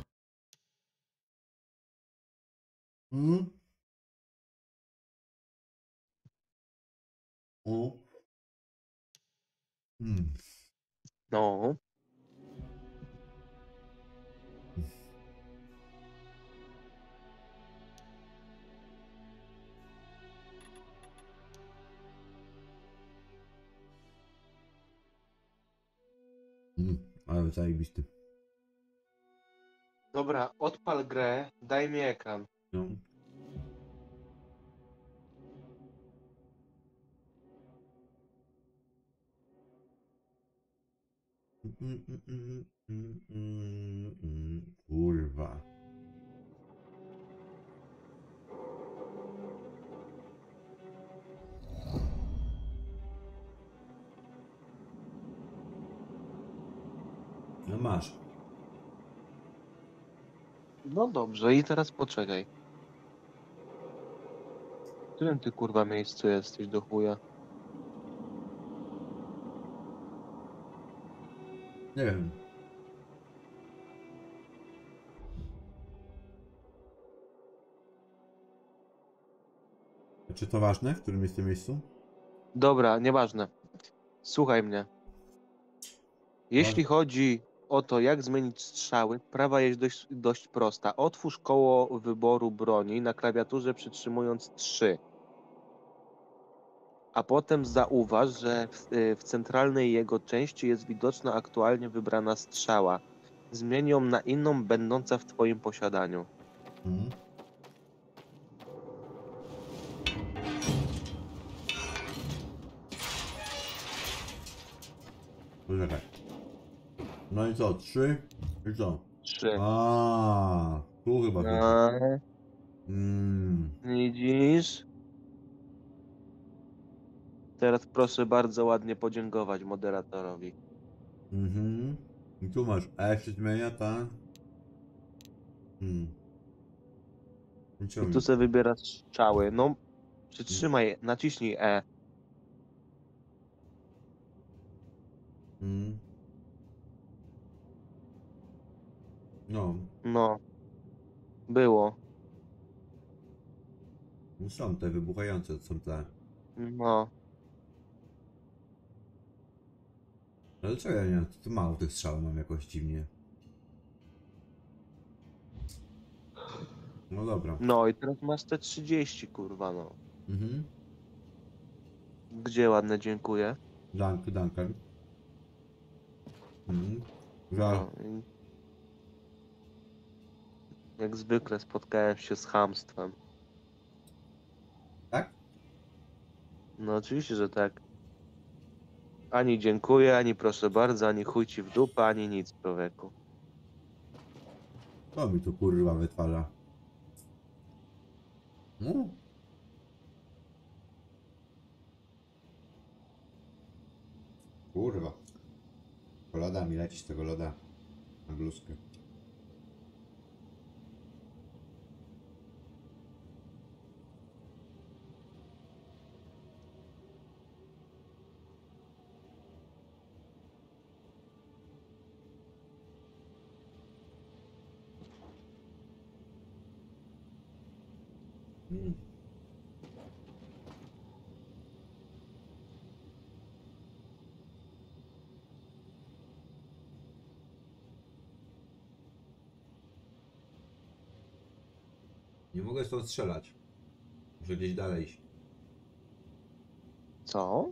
Speaker 1: Hmm? O. Hmm.
Speaker 7: No.
Speaker 1: Hmm. Ale zajebisty.
Speaker 7: Dobra, odpal grę, daj mi ekran.
Speaker 1: No. Mm, mm, mm, mm, mm, mm. Kurwa. No masz.
Speaker 7: No dobrze, i teraz poczekaj. W którym ty kurwa miejscu jesteś do chuja?
Speaker 1: Nie wiem. Czy to ważne, w którym jest w tym miejscu?
Speaker 7: Dobra, nieważne. Słuchaj mnie. Jeśli chodzi o to, jak zmienić strzały, prawa jest dość, dość prosta. Otwórz koło wyboru broni na klawiaturze przytrzymując trzy. A potem zauważ, że w, w centralnej jego części jest widoczna aktualnie wybrana strzała. Zmień ją na inną, będąca w twoim posiadaniu.
Speaker 1: Mhm. Poczekaj. No i co? Trzy? I co?
Speaker 7: Trzy.
Speaker 1: A, tu chyba to.
Speaker 7: A,
Speaker 1: Mm.
Speaker 7: widzisz? Teraz proszę bardzo ładnie podziękować moderatorowi.
Speaker 1: Mhm. I tu masz E się zmienia, ta. Hmm. I co
Speaker 7: I
Speaker 1: mi?
Speaker 7: tu sobie wybierasz strzały. No, przytrzymaj, naciśnij E.
Speaker 1: Mm. No,
Speaker 7: No, było.
Speaker 1: są te wybuchające, są te.
Speaker 7: No,
Speaker 1: Ale czego ja nie? To mało tych strzał mam jakoś dziwnie. No dobra.
Speaker 7: no i teraz masz te trzydzieści, kurwa, no.
Speaker 1: Mhm.
Speaker 7: Gdzie ładne dziękuję.
Speaker 1: Dank, danken. Mhm. Za...
Speaker 7: No, i jak zwykle spotkałem się z chamstwem.
Speaker 1: Tak?
Speaker 7: No oczywiście, że tak. Ani dziękuję, ani proszę bardzo, ani chuj ci w dupę, ani nic, człowieku.
Speaker 1: To mi tu kurwa wytwarza. No. Kurwa. Po loda mi leci z tego loda na bluzkę. Mm. Nie mogę stąd strzelać. Muszę gdzieś dalej iść.
Speaker 7: Co?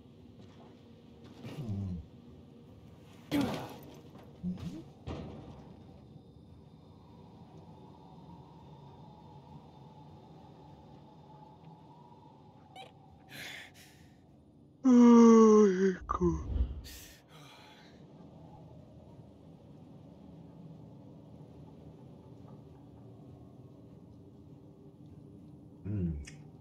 Speaker 7: Ojejku.
Speaker 1: Mm.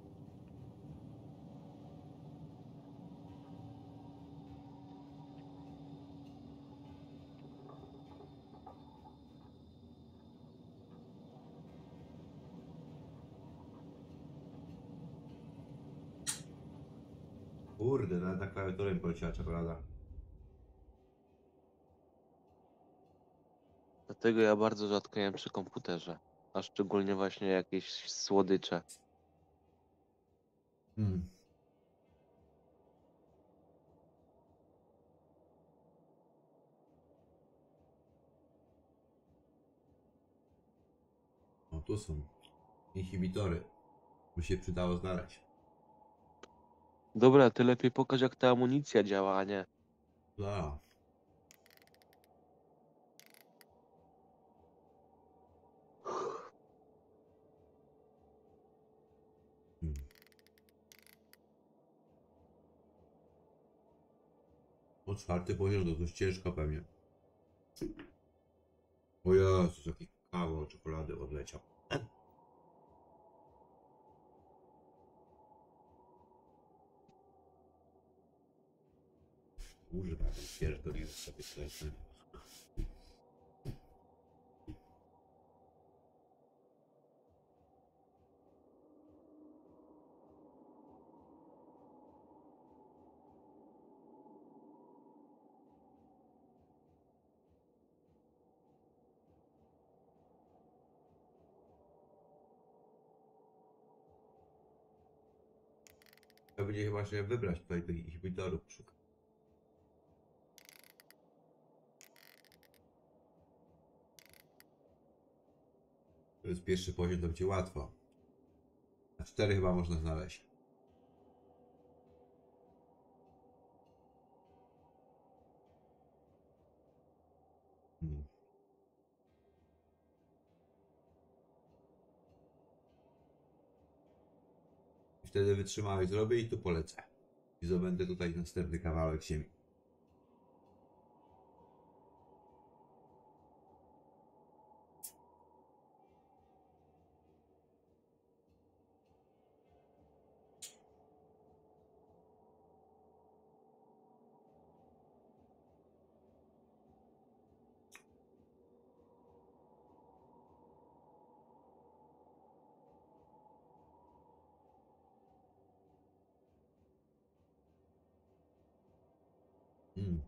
Speaker 1: Kurde, nawet na klawiaturę mi poleciała czekolada.
Speaker 7: Dlatego ja bardzo rzadko jem przy komputerze. A szczególnie właśnie jakieś słodycze.
Speaker 1: Mm. O, tu są inhibitory. By się przydało znaleźć.
Speaker 7: Dobra, ty lepiej pokaż jak ta amunicja działa, a nie.
Speaker 1: No. Hmm. O, czwarty poziom to dość ciężko pewnie. O Jezus, jaki kawał czekolady odleciał. Kurwa, pierdoliłem sobie to jest. To będzie chyba się wybrać tutaj tych inhibitorów szukać. To jest pierwszy poziom, to będzie łatwo. A cztery chyba można znaleźć. Hmm. I wtedy wytrzymałość zrobię i tu polecę. I zdobędę tutaj następny kawałek ziemi. Hmm.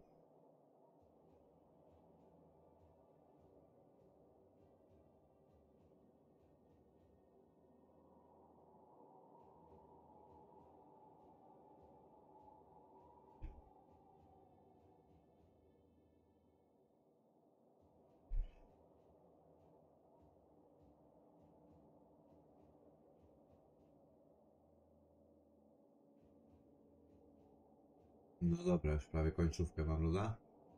Speaker 1: No dobra, już prawie końcówkę mam luda.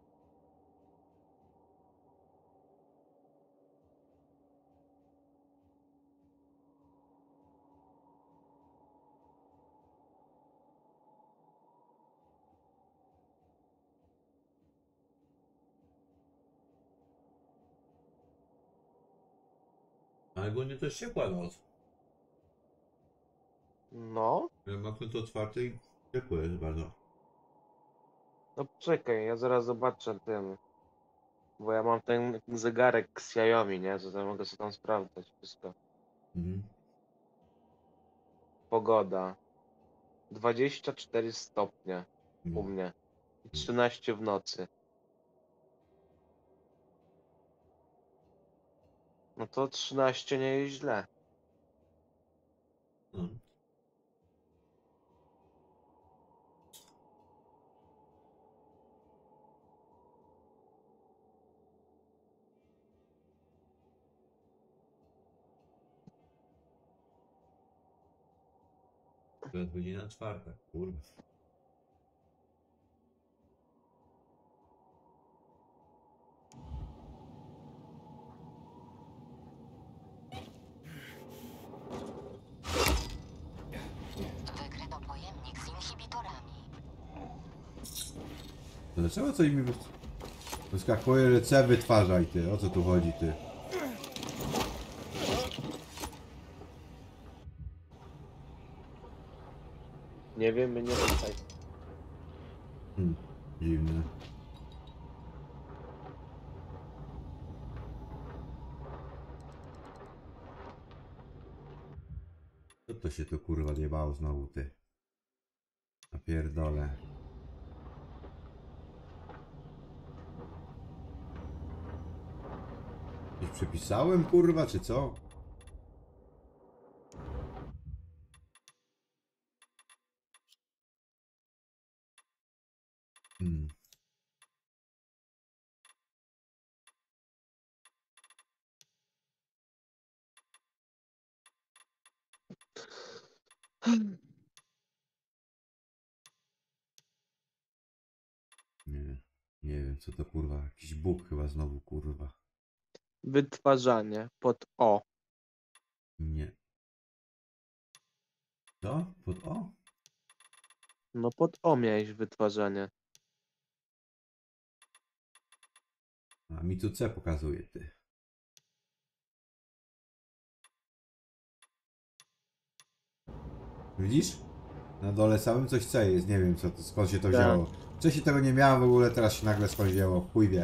Speaker 1: Ale ogólnie to jest ciepła noc.
Speaker 7: No,
Speaker 1: Ja mam okno to otwarte i ciepło jest bardzo.
Speaker 7: no czekaj, ja zaraz zobaczę tym. Bo ja mam ten zegarek z Xiaomi, nie? To tam mogę sobie tam sprawdzać wszystko.
Speaker 1: Mhm.
Speaker 7: Pogoda. dwadzieścia cztery stopnie u
Speaker 1: No.
Speaker 7: mnie. I trzynaście w nocy. No to trzynaście nie jest źle.
Speaker 1: No. To jest godzina czwarta, kurwa. Dlaczego coś mi wyskakuje, że C wytwarzaj ty? O co tu chodzi ty?
Speaker 7: Nie wiem, my nie tutaj.
Speaker 1: Hmm, dziwne. Co to się tu kurwa zjebało znowu ty? Napierdolę. Coś przepisałem kurwa czy co? Hmm. Nie, nie wiem co to kurwa, jakiś bóg chyba znowu kurwa.
Speaker 7: Wytwarzanie pod O.
Speaker 1: Nie. Co? Pod O?
Speaker 7: No pod O miałeś wytwarzanie.
Speaker 1: A mi tu C pokazuje ty. Widzisz? Na dole samym coś C jest, nie wiem co to, skąd się to
Speaker 7: Tak.
Speaker 1: wzięło. Wcześniej tego nie miałem w ogóle, teraz się nagle skąd wzięło, chuj wie.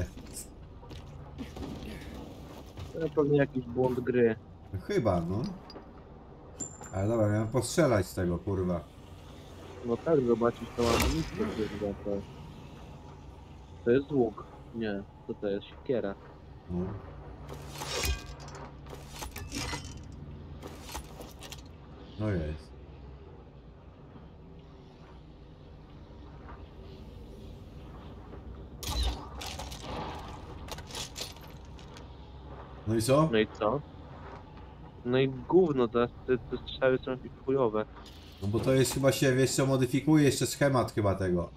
Speaker 7: To pewnie jakiś błąd gry.
Speaker 1: No chyba, no. Ale dobra, miałem postrzelać z tego, kurwa.
Speaker 7: No tak, zobaczyć tą amunicję, kurwa, to... To jest łuk. Nie, to to jest siekiera.
Speaker 1: No. No jest. No i co?
Speaker 7: No i co? No i gówno, te, te, te strzały są jakieś chujowe.
Speaker 1: No bo to jest chyba się, wiesz co, modyfikuje jeszcze schemat chyba tego.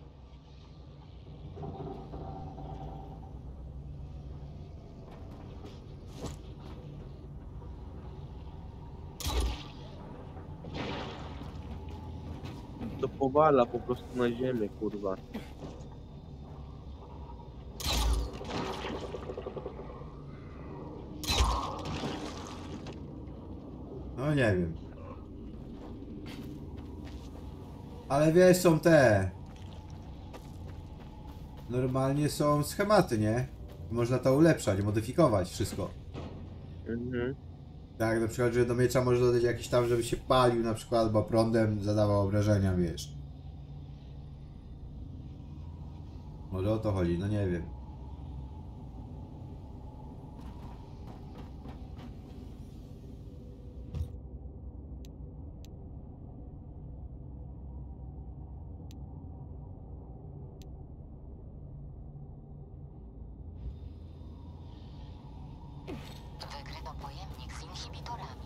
Speaker 7: To powala po prostu na ziemię, kurwa.
Speaker 1: No nie wiem. Ale wiesz, są te... Normalnie są schematy, nie? Można to ulepszać, modyfikować wszystko.
Speaker 7: Mhm.
Speaker 1: Tak, na przykład, że do miecza można dodać jakiś tam, żeby się palił na przykład, albo prądem zadawał obrażenia, wiesz. Może o to chodzi, no nie wiem.
Speaker 5: Wykryto pojemnik z inhibitorami.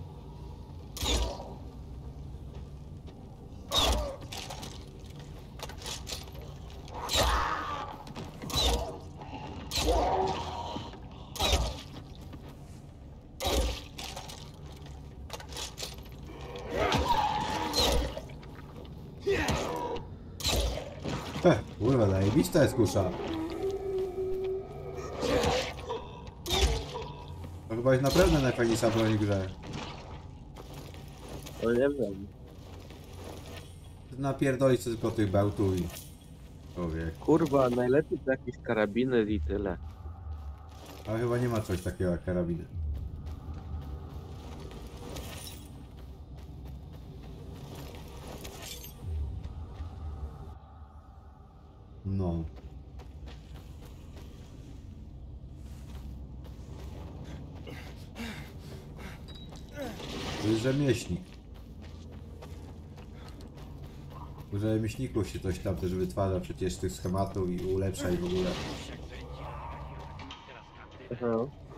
Speaker 1: Heh, kurwa, zajebista jest kusza. To chyba jest naprawdę najfajniejsza broń w grze.
Speaker 7: No nie wiem.
Speaker 1: Napierdolić sobie tylko tych bełtów i... Człowiek.
Speaker 7: Kurwa, najlepiej to jakieś karabiny i tyle.
Speaker 1: Ale chyba nie ma czegoś takiego jak karabiny. No. To jest rzemieślnik. U rzemieślników się coś tam też wytwarza przecież tych schematów i ulepsza i w ogóle.
Speaker 7: Aha.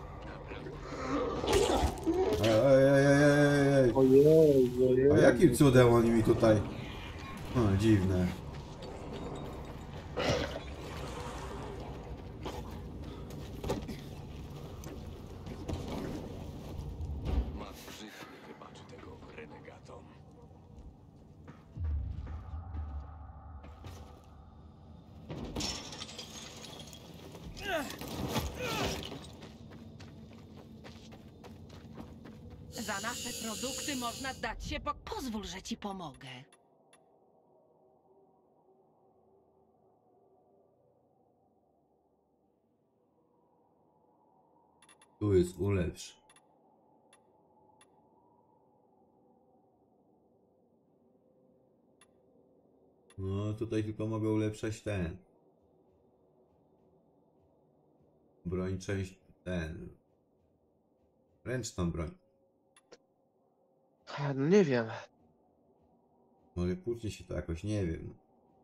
Speaker 1: Ej, ej, ej, ej, ej.
Speaker 7: Ojej, ojej.
Speaker 1: A jakim cudem oni mi tutaj... O, dziwne.
Speaker 6: Mat Grzyw nie wybaczy tego renegatom.
Speaker 9: Za nasze produkty można dać się po... Pozwól, że ci pomogę.
Speaker 1: Tu jest ulepsz. No tutaj tylko mogę ulepszać ten. Broń część ten. Ręczną broń.
Speaker 7: No nie wiem.
Speaker 1: Może kłóci się to jakoś, nie wiem.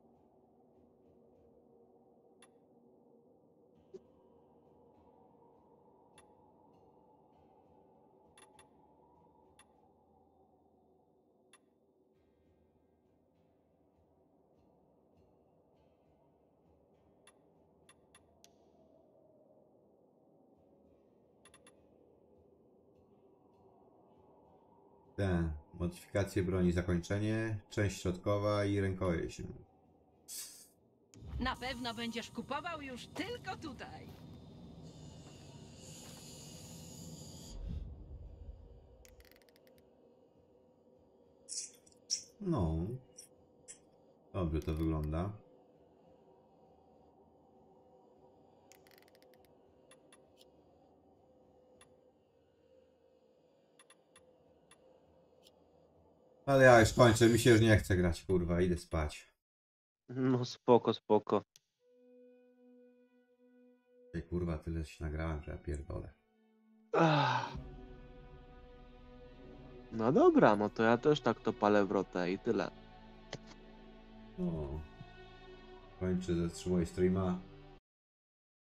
Speaker 1: Ten, modyfikacje broni, zakończenie, część środkowa i rękojeść.
Speaker 9: Na pewno będziesz kupował już tylko tutaj.
Speaker 1: No, dobrze to wygląda. Ale ja już kończę, mi się już nie chce grać, kurwa, idę spać.
Speaker 7: No spoko, spoko.
Speaker 1: Ej, kurwa, tyle się nagrałem, że ja pierdolę.
Speaker 7: Ach. No dobra, no to ja też tak to palę wrotę i tyle.
Speaker 1: No. Kończę, zatrzymuję streama.